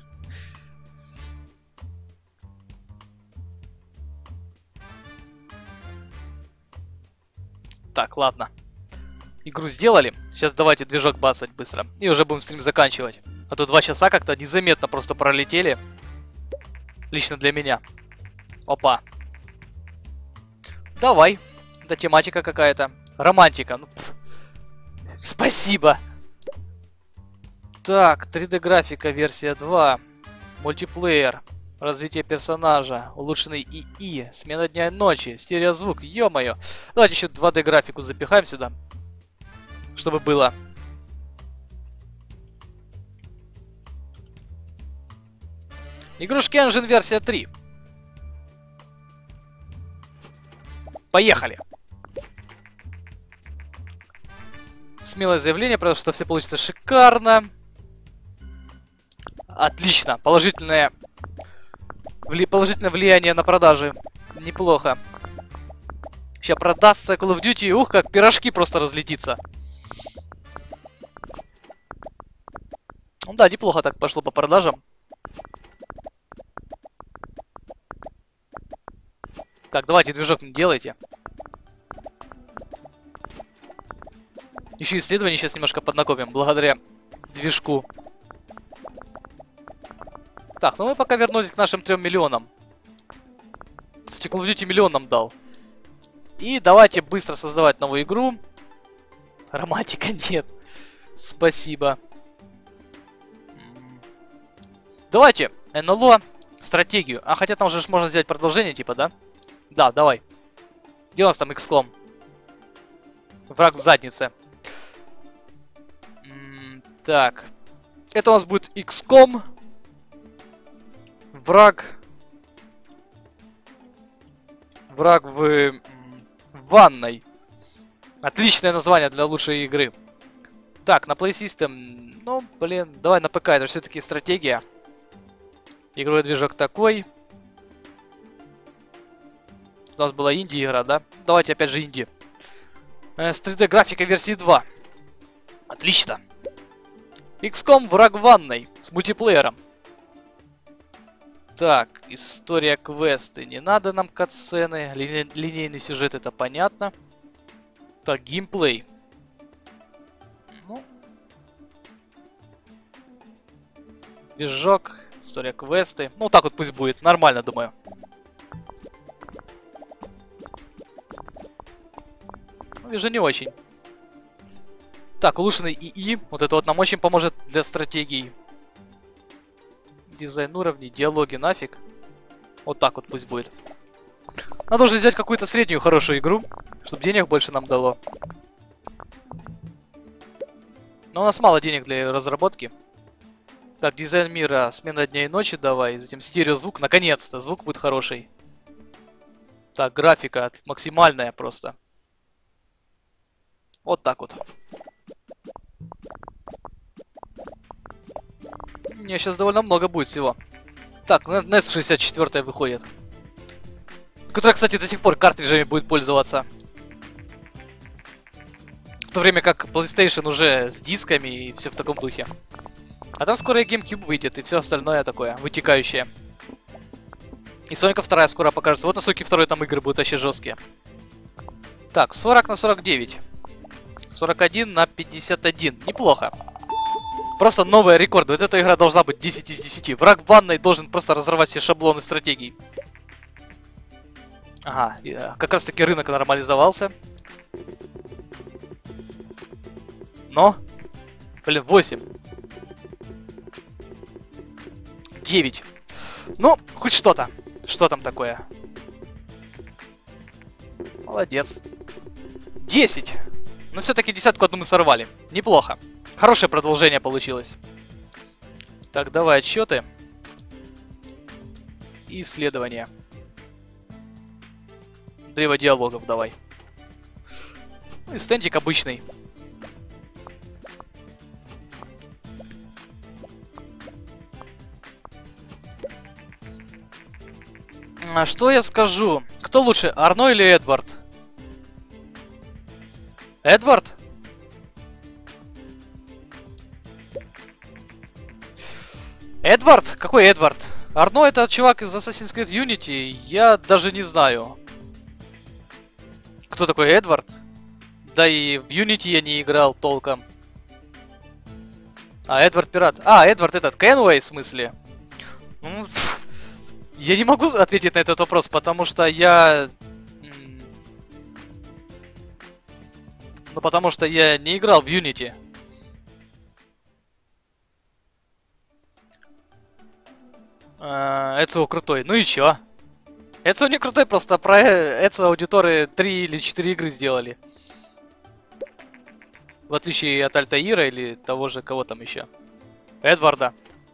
Так, ладно. Игру сделали. Сейчас давайте движок бацать быстро. И уже будем стрим заканчивать. А то 2 часа как-то незаметно просто пролетели. Лично для меня. Опа. Давай. Да тематика какая-то. Романтика. Ну, спасибо. Так, 3D графика, версия 2. Мультиплеер. Развитие персонажа. Улучшенный ИИ. Смена дня и ночи. Стереозвук. Ё-моё. Давайте еще 2D графику запихаем сюда. Чтобы было. Игрушки Engine версия 3. Поехали. Смелое заявление, потому что все получится шикарно. Отлично. Положительное влияние на продажи. Неплохо. Сейчас продастся Call of Duty. Ух, как пирожки просто разлетится. Ну да, неплохо так пошло по продажам. Так, давайте движок не делайте. Еще исследования сейчас немножко поднакопим, благодаря движку. Так, ну мы пока вернулись к нашим 3 миллионам. Кстати, Call of Duty миллион нам дал. И давайте быстро создавать новую игру. Романтика нет. Спасибо. Давайте НЛО, стратегию. А, хотя там уже можно сделать продолжение, типа, да? Да, давай. Где у нас там XCOM? Враг в заднице. Так. Это у нас будет XCOM. Враг в ванной. Отличное название для лучшей игры. Так, на Play System, ну, блин, давай на ПК, это все-таки стратегия. Игровой движок такой. У нас была инди-игра, да? Давайте опять же инди. С 3D графикой версии 2. Отлично. XCOM враг в ванной с мультиплеером. Так, история, квесты. Не надо нам катсцены. Линейный сюжет, это понятно. Так, геймплей. Ну. Движок, история, квесты. Ну, так вот пусть будет. Нормально, думаю. Ну, вижу, не очень. Так, улучшенный ИИ. Вот это вот нам очень поможет для стратегий. Дизайн уровней, диалоги нафиг. Вот так вот пусть будет. Надо уже взять какую-то среднюю хорошую игру, чтобы денег больше нам дало. Но у нас мало денег для разработки. Так, дизайн мира, смена дня и ночи давай. Затем стереозвук, наконец-то, звук будет хороший. Так, графика максимальная просто. Вот так вот. У меня сейчас довольно много будет всего. Так, NES 64 выходит. Которая, кстати, до сих пор картриджами будет пользоваться. В то время как PlayStation уже с дисками и все в таком духе. А там скоро и GameCube выйдет, и все остальное такое, вытекающее. И Соника 2 скоро покажется. Вот на Сонике 2 там игры будут вообще жесткие. Так, 40 на 49. 41 на 51. Неплохо. Просто новый рекорд. Вот эта игра должна быть 10 из 10. Враг в ванной должен просто разорвать все шаблоны стратегий. Ага, как раз таки рынок нормализовался. Но, блин, 8. 9. Ну, хоть что-то. Что там такое? Молодец. 10. Но все-таки десятку одну мы сорвали. Неплохо. Хорошее продолжение получилось. Так, давай отсчеты. И исследования. Древо диалогов давай. Ну и стендик обычный. А что я скажу? Кто лучше, Арно или Эдвард? Эдвард? Эдвард? Какой Эдвард? Арно это чувак из Assassin's Creed Unity. Я даже не знаю. Кто такой Эдвард? Да и в Unity я не играл толком. А, Эдвард пират. А, Эдвард этот, Кенуэй в смысле? Ну, я не могу ответить на этот вопрос, потому что я... Ну, потому что я не играл в Unity. Эцио крутой. Ну и чё? Эцио не крутой, просто про Эцио аудиторы 3 или 4 игры сделали. В отличие от Альтаира или того же, кого там еще. Эдварда.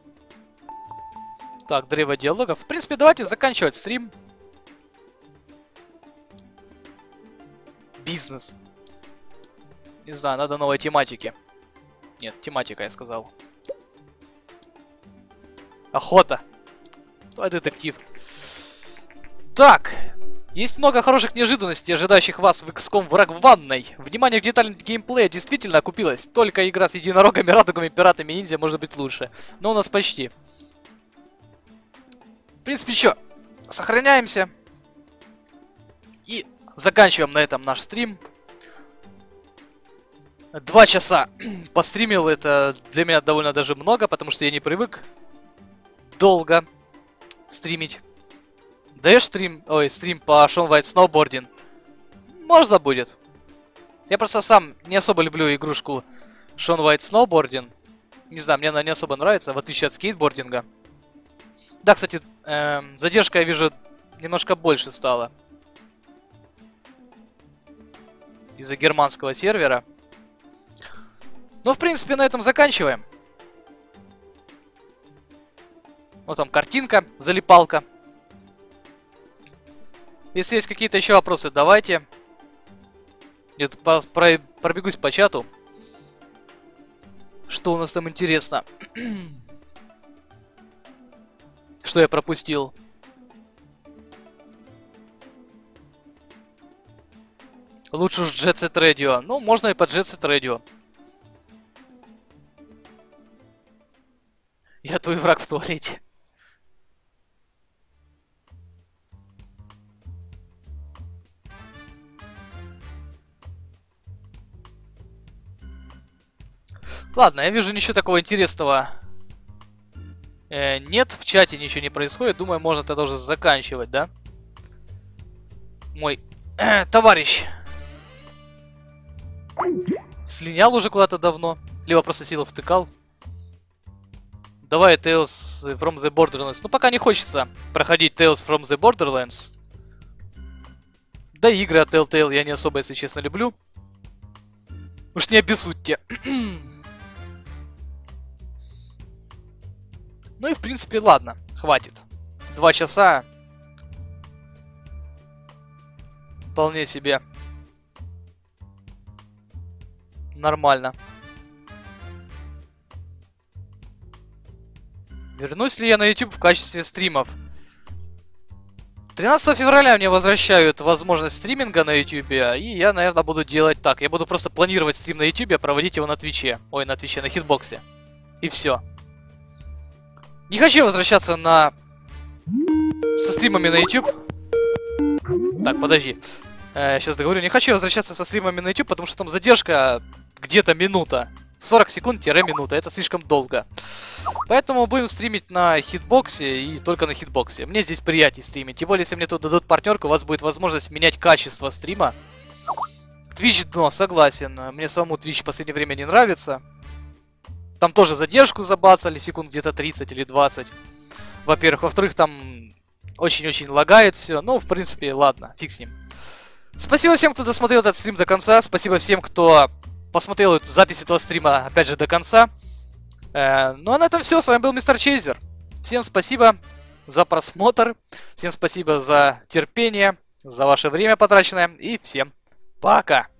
Так, древо диалогов. В принципе, давайте заканчивать стрим. Бизнес. Не знаю, надо новой тематики. Нет, тематика, я сказал. Охота. Давай детектив. Так. Есть много хороших неожиданностей, ожидающих вас в XCOM враг в ванной. Внимание к деталям геймплея действительно окупилось. Только игра с единорогами, радугами, пиратами и ниндзя может быть лучше. Но у нас почти. В принципе, что? Сохраняемся. И заканчиваем на этом наш стрим. 2 часа постримил, это для меня довольно даже много, потому что я не привык долго стримить. Даешь стрим, стрим по Shaun White Snowboarding? Можно будет. Я просто сам не особо люблю игрушку Shaun White Snowboarding. Не знаю, мне она не особо нравится, в отличие от скейтбординга. Да, кстати, задержка, я вижу, немножко больше стала. Из-за германского сервера. Ну, в принципе, на этом заканчиваем. Вот там картинка, залипалка. Если есть какие-то еще вопросы, давайте. Я тут пробегусь по чату. Что у нас там интересно? Что я пропустил? Лучше уж Jet Set Radio. Ну, можно и по Jet Set Radio. Я твой враг в туалете. Ладно, я вижу ничего такого интересного. Нет, в чате ничего не происходит. Думаю, можно это уже заканчивать, да? Мой товарищ слинял уже куда-то давно. Либо просто силу втыкал. Давай Tales from the Borderlands. Ну, пока не хочется проходить Tales from the Borderlands. Да и игры от Telltale я не особо, если честно, люблю. Уж не обессудьте. Ну и в принципе, ладно, хватит. 2 часа. Вполне себе. Нормально. Вернусь ли я на YouTube в качестве стримов? 13 февраля мне возвращают возможность стриминга на YouTube, и я, наверное, буду делать так. Я буду просто планировать стрим на YouTube, а проводить его на Твиче. Ой, на Твиче, на Хитбоксе. И все. Не хочу возвращаться со стримами на YouTube. Так, подожди. Сейчас договорю. Не хочу возвращаться со стримами на YouTube, потому что там задержка где-то минута. 40 секунд-минута. Это слишком долго. Поэтому будем стримить на Хитбоксе и только на Хитбоксе. Мне здесь приятнее стримить. Тем более, если мне тут дадут партнерку, у вас будет возможность менять качество стрима. Twitch дно, согласен. Мне самому Twitch в последнее время не нравится. Там тоже задержку забацали, секунд где-то 30 или 20. Во-первых. Во-вторых, там очень-очень лагает все. Ну, в принципе, ладно, фиг с ним. Спасибо всем, кто досмотрел этот стрим до конца. Спасибо всем, кто посмотрел эту запись этого стрима, опять же, до конца. Ну, а на этом все. С вами был Мистер Чейзер. Всем спасибо за просмотр. Всем спасибо за терпение, за ваше время потраченное. И всем пока.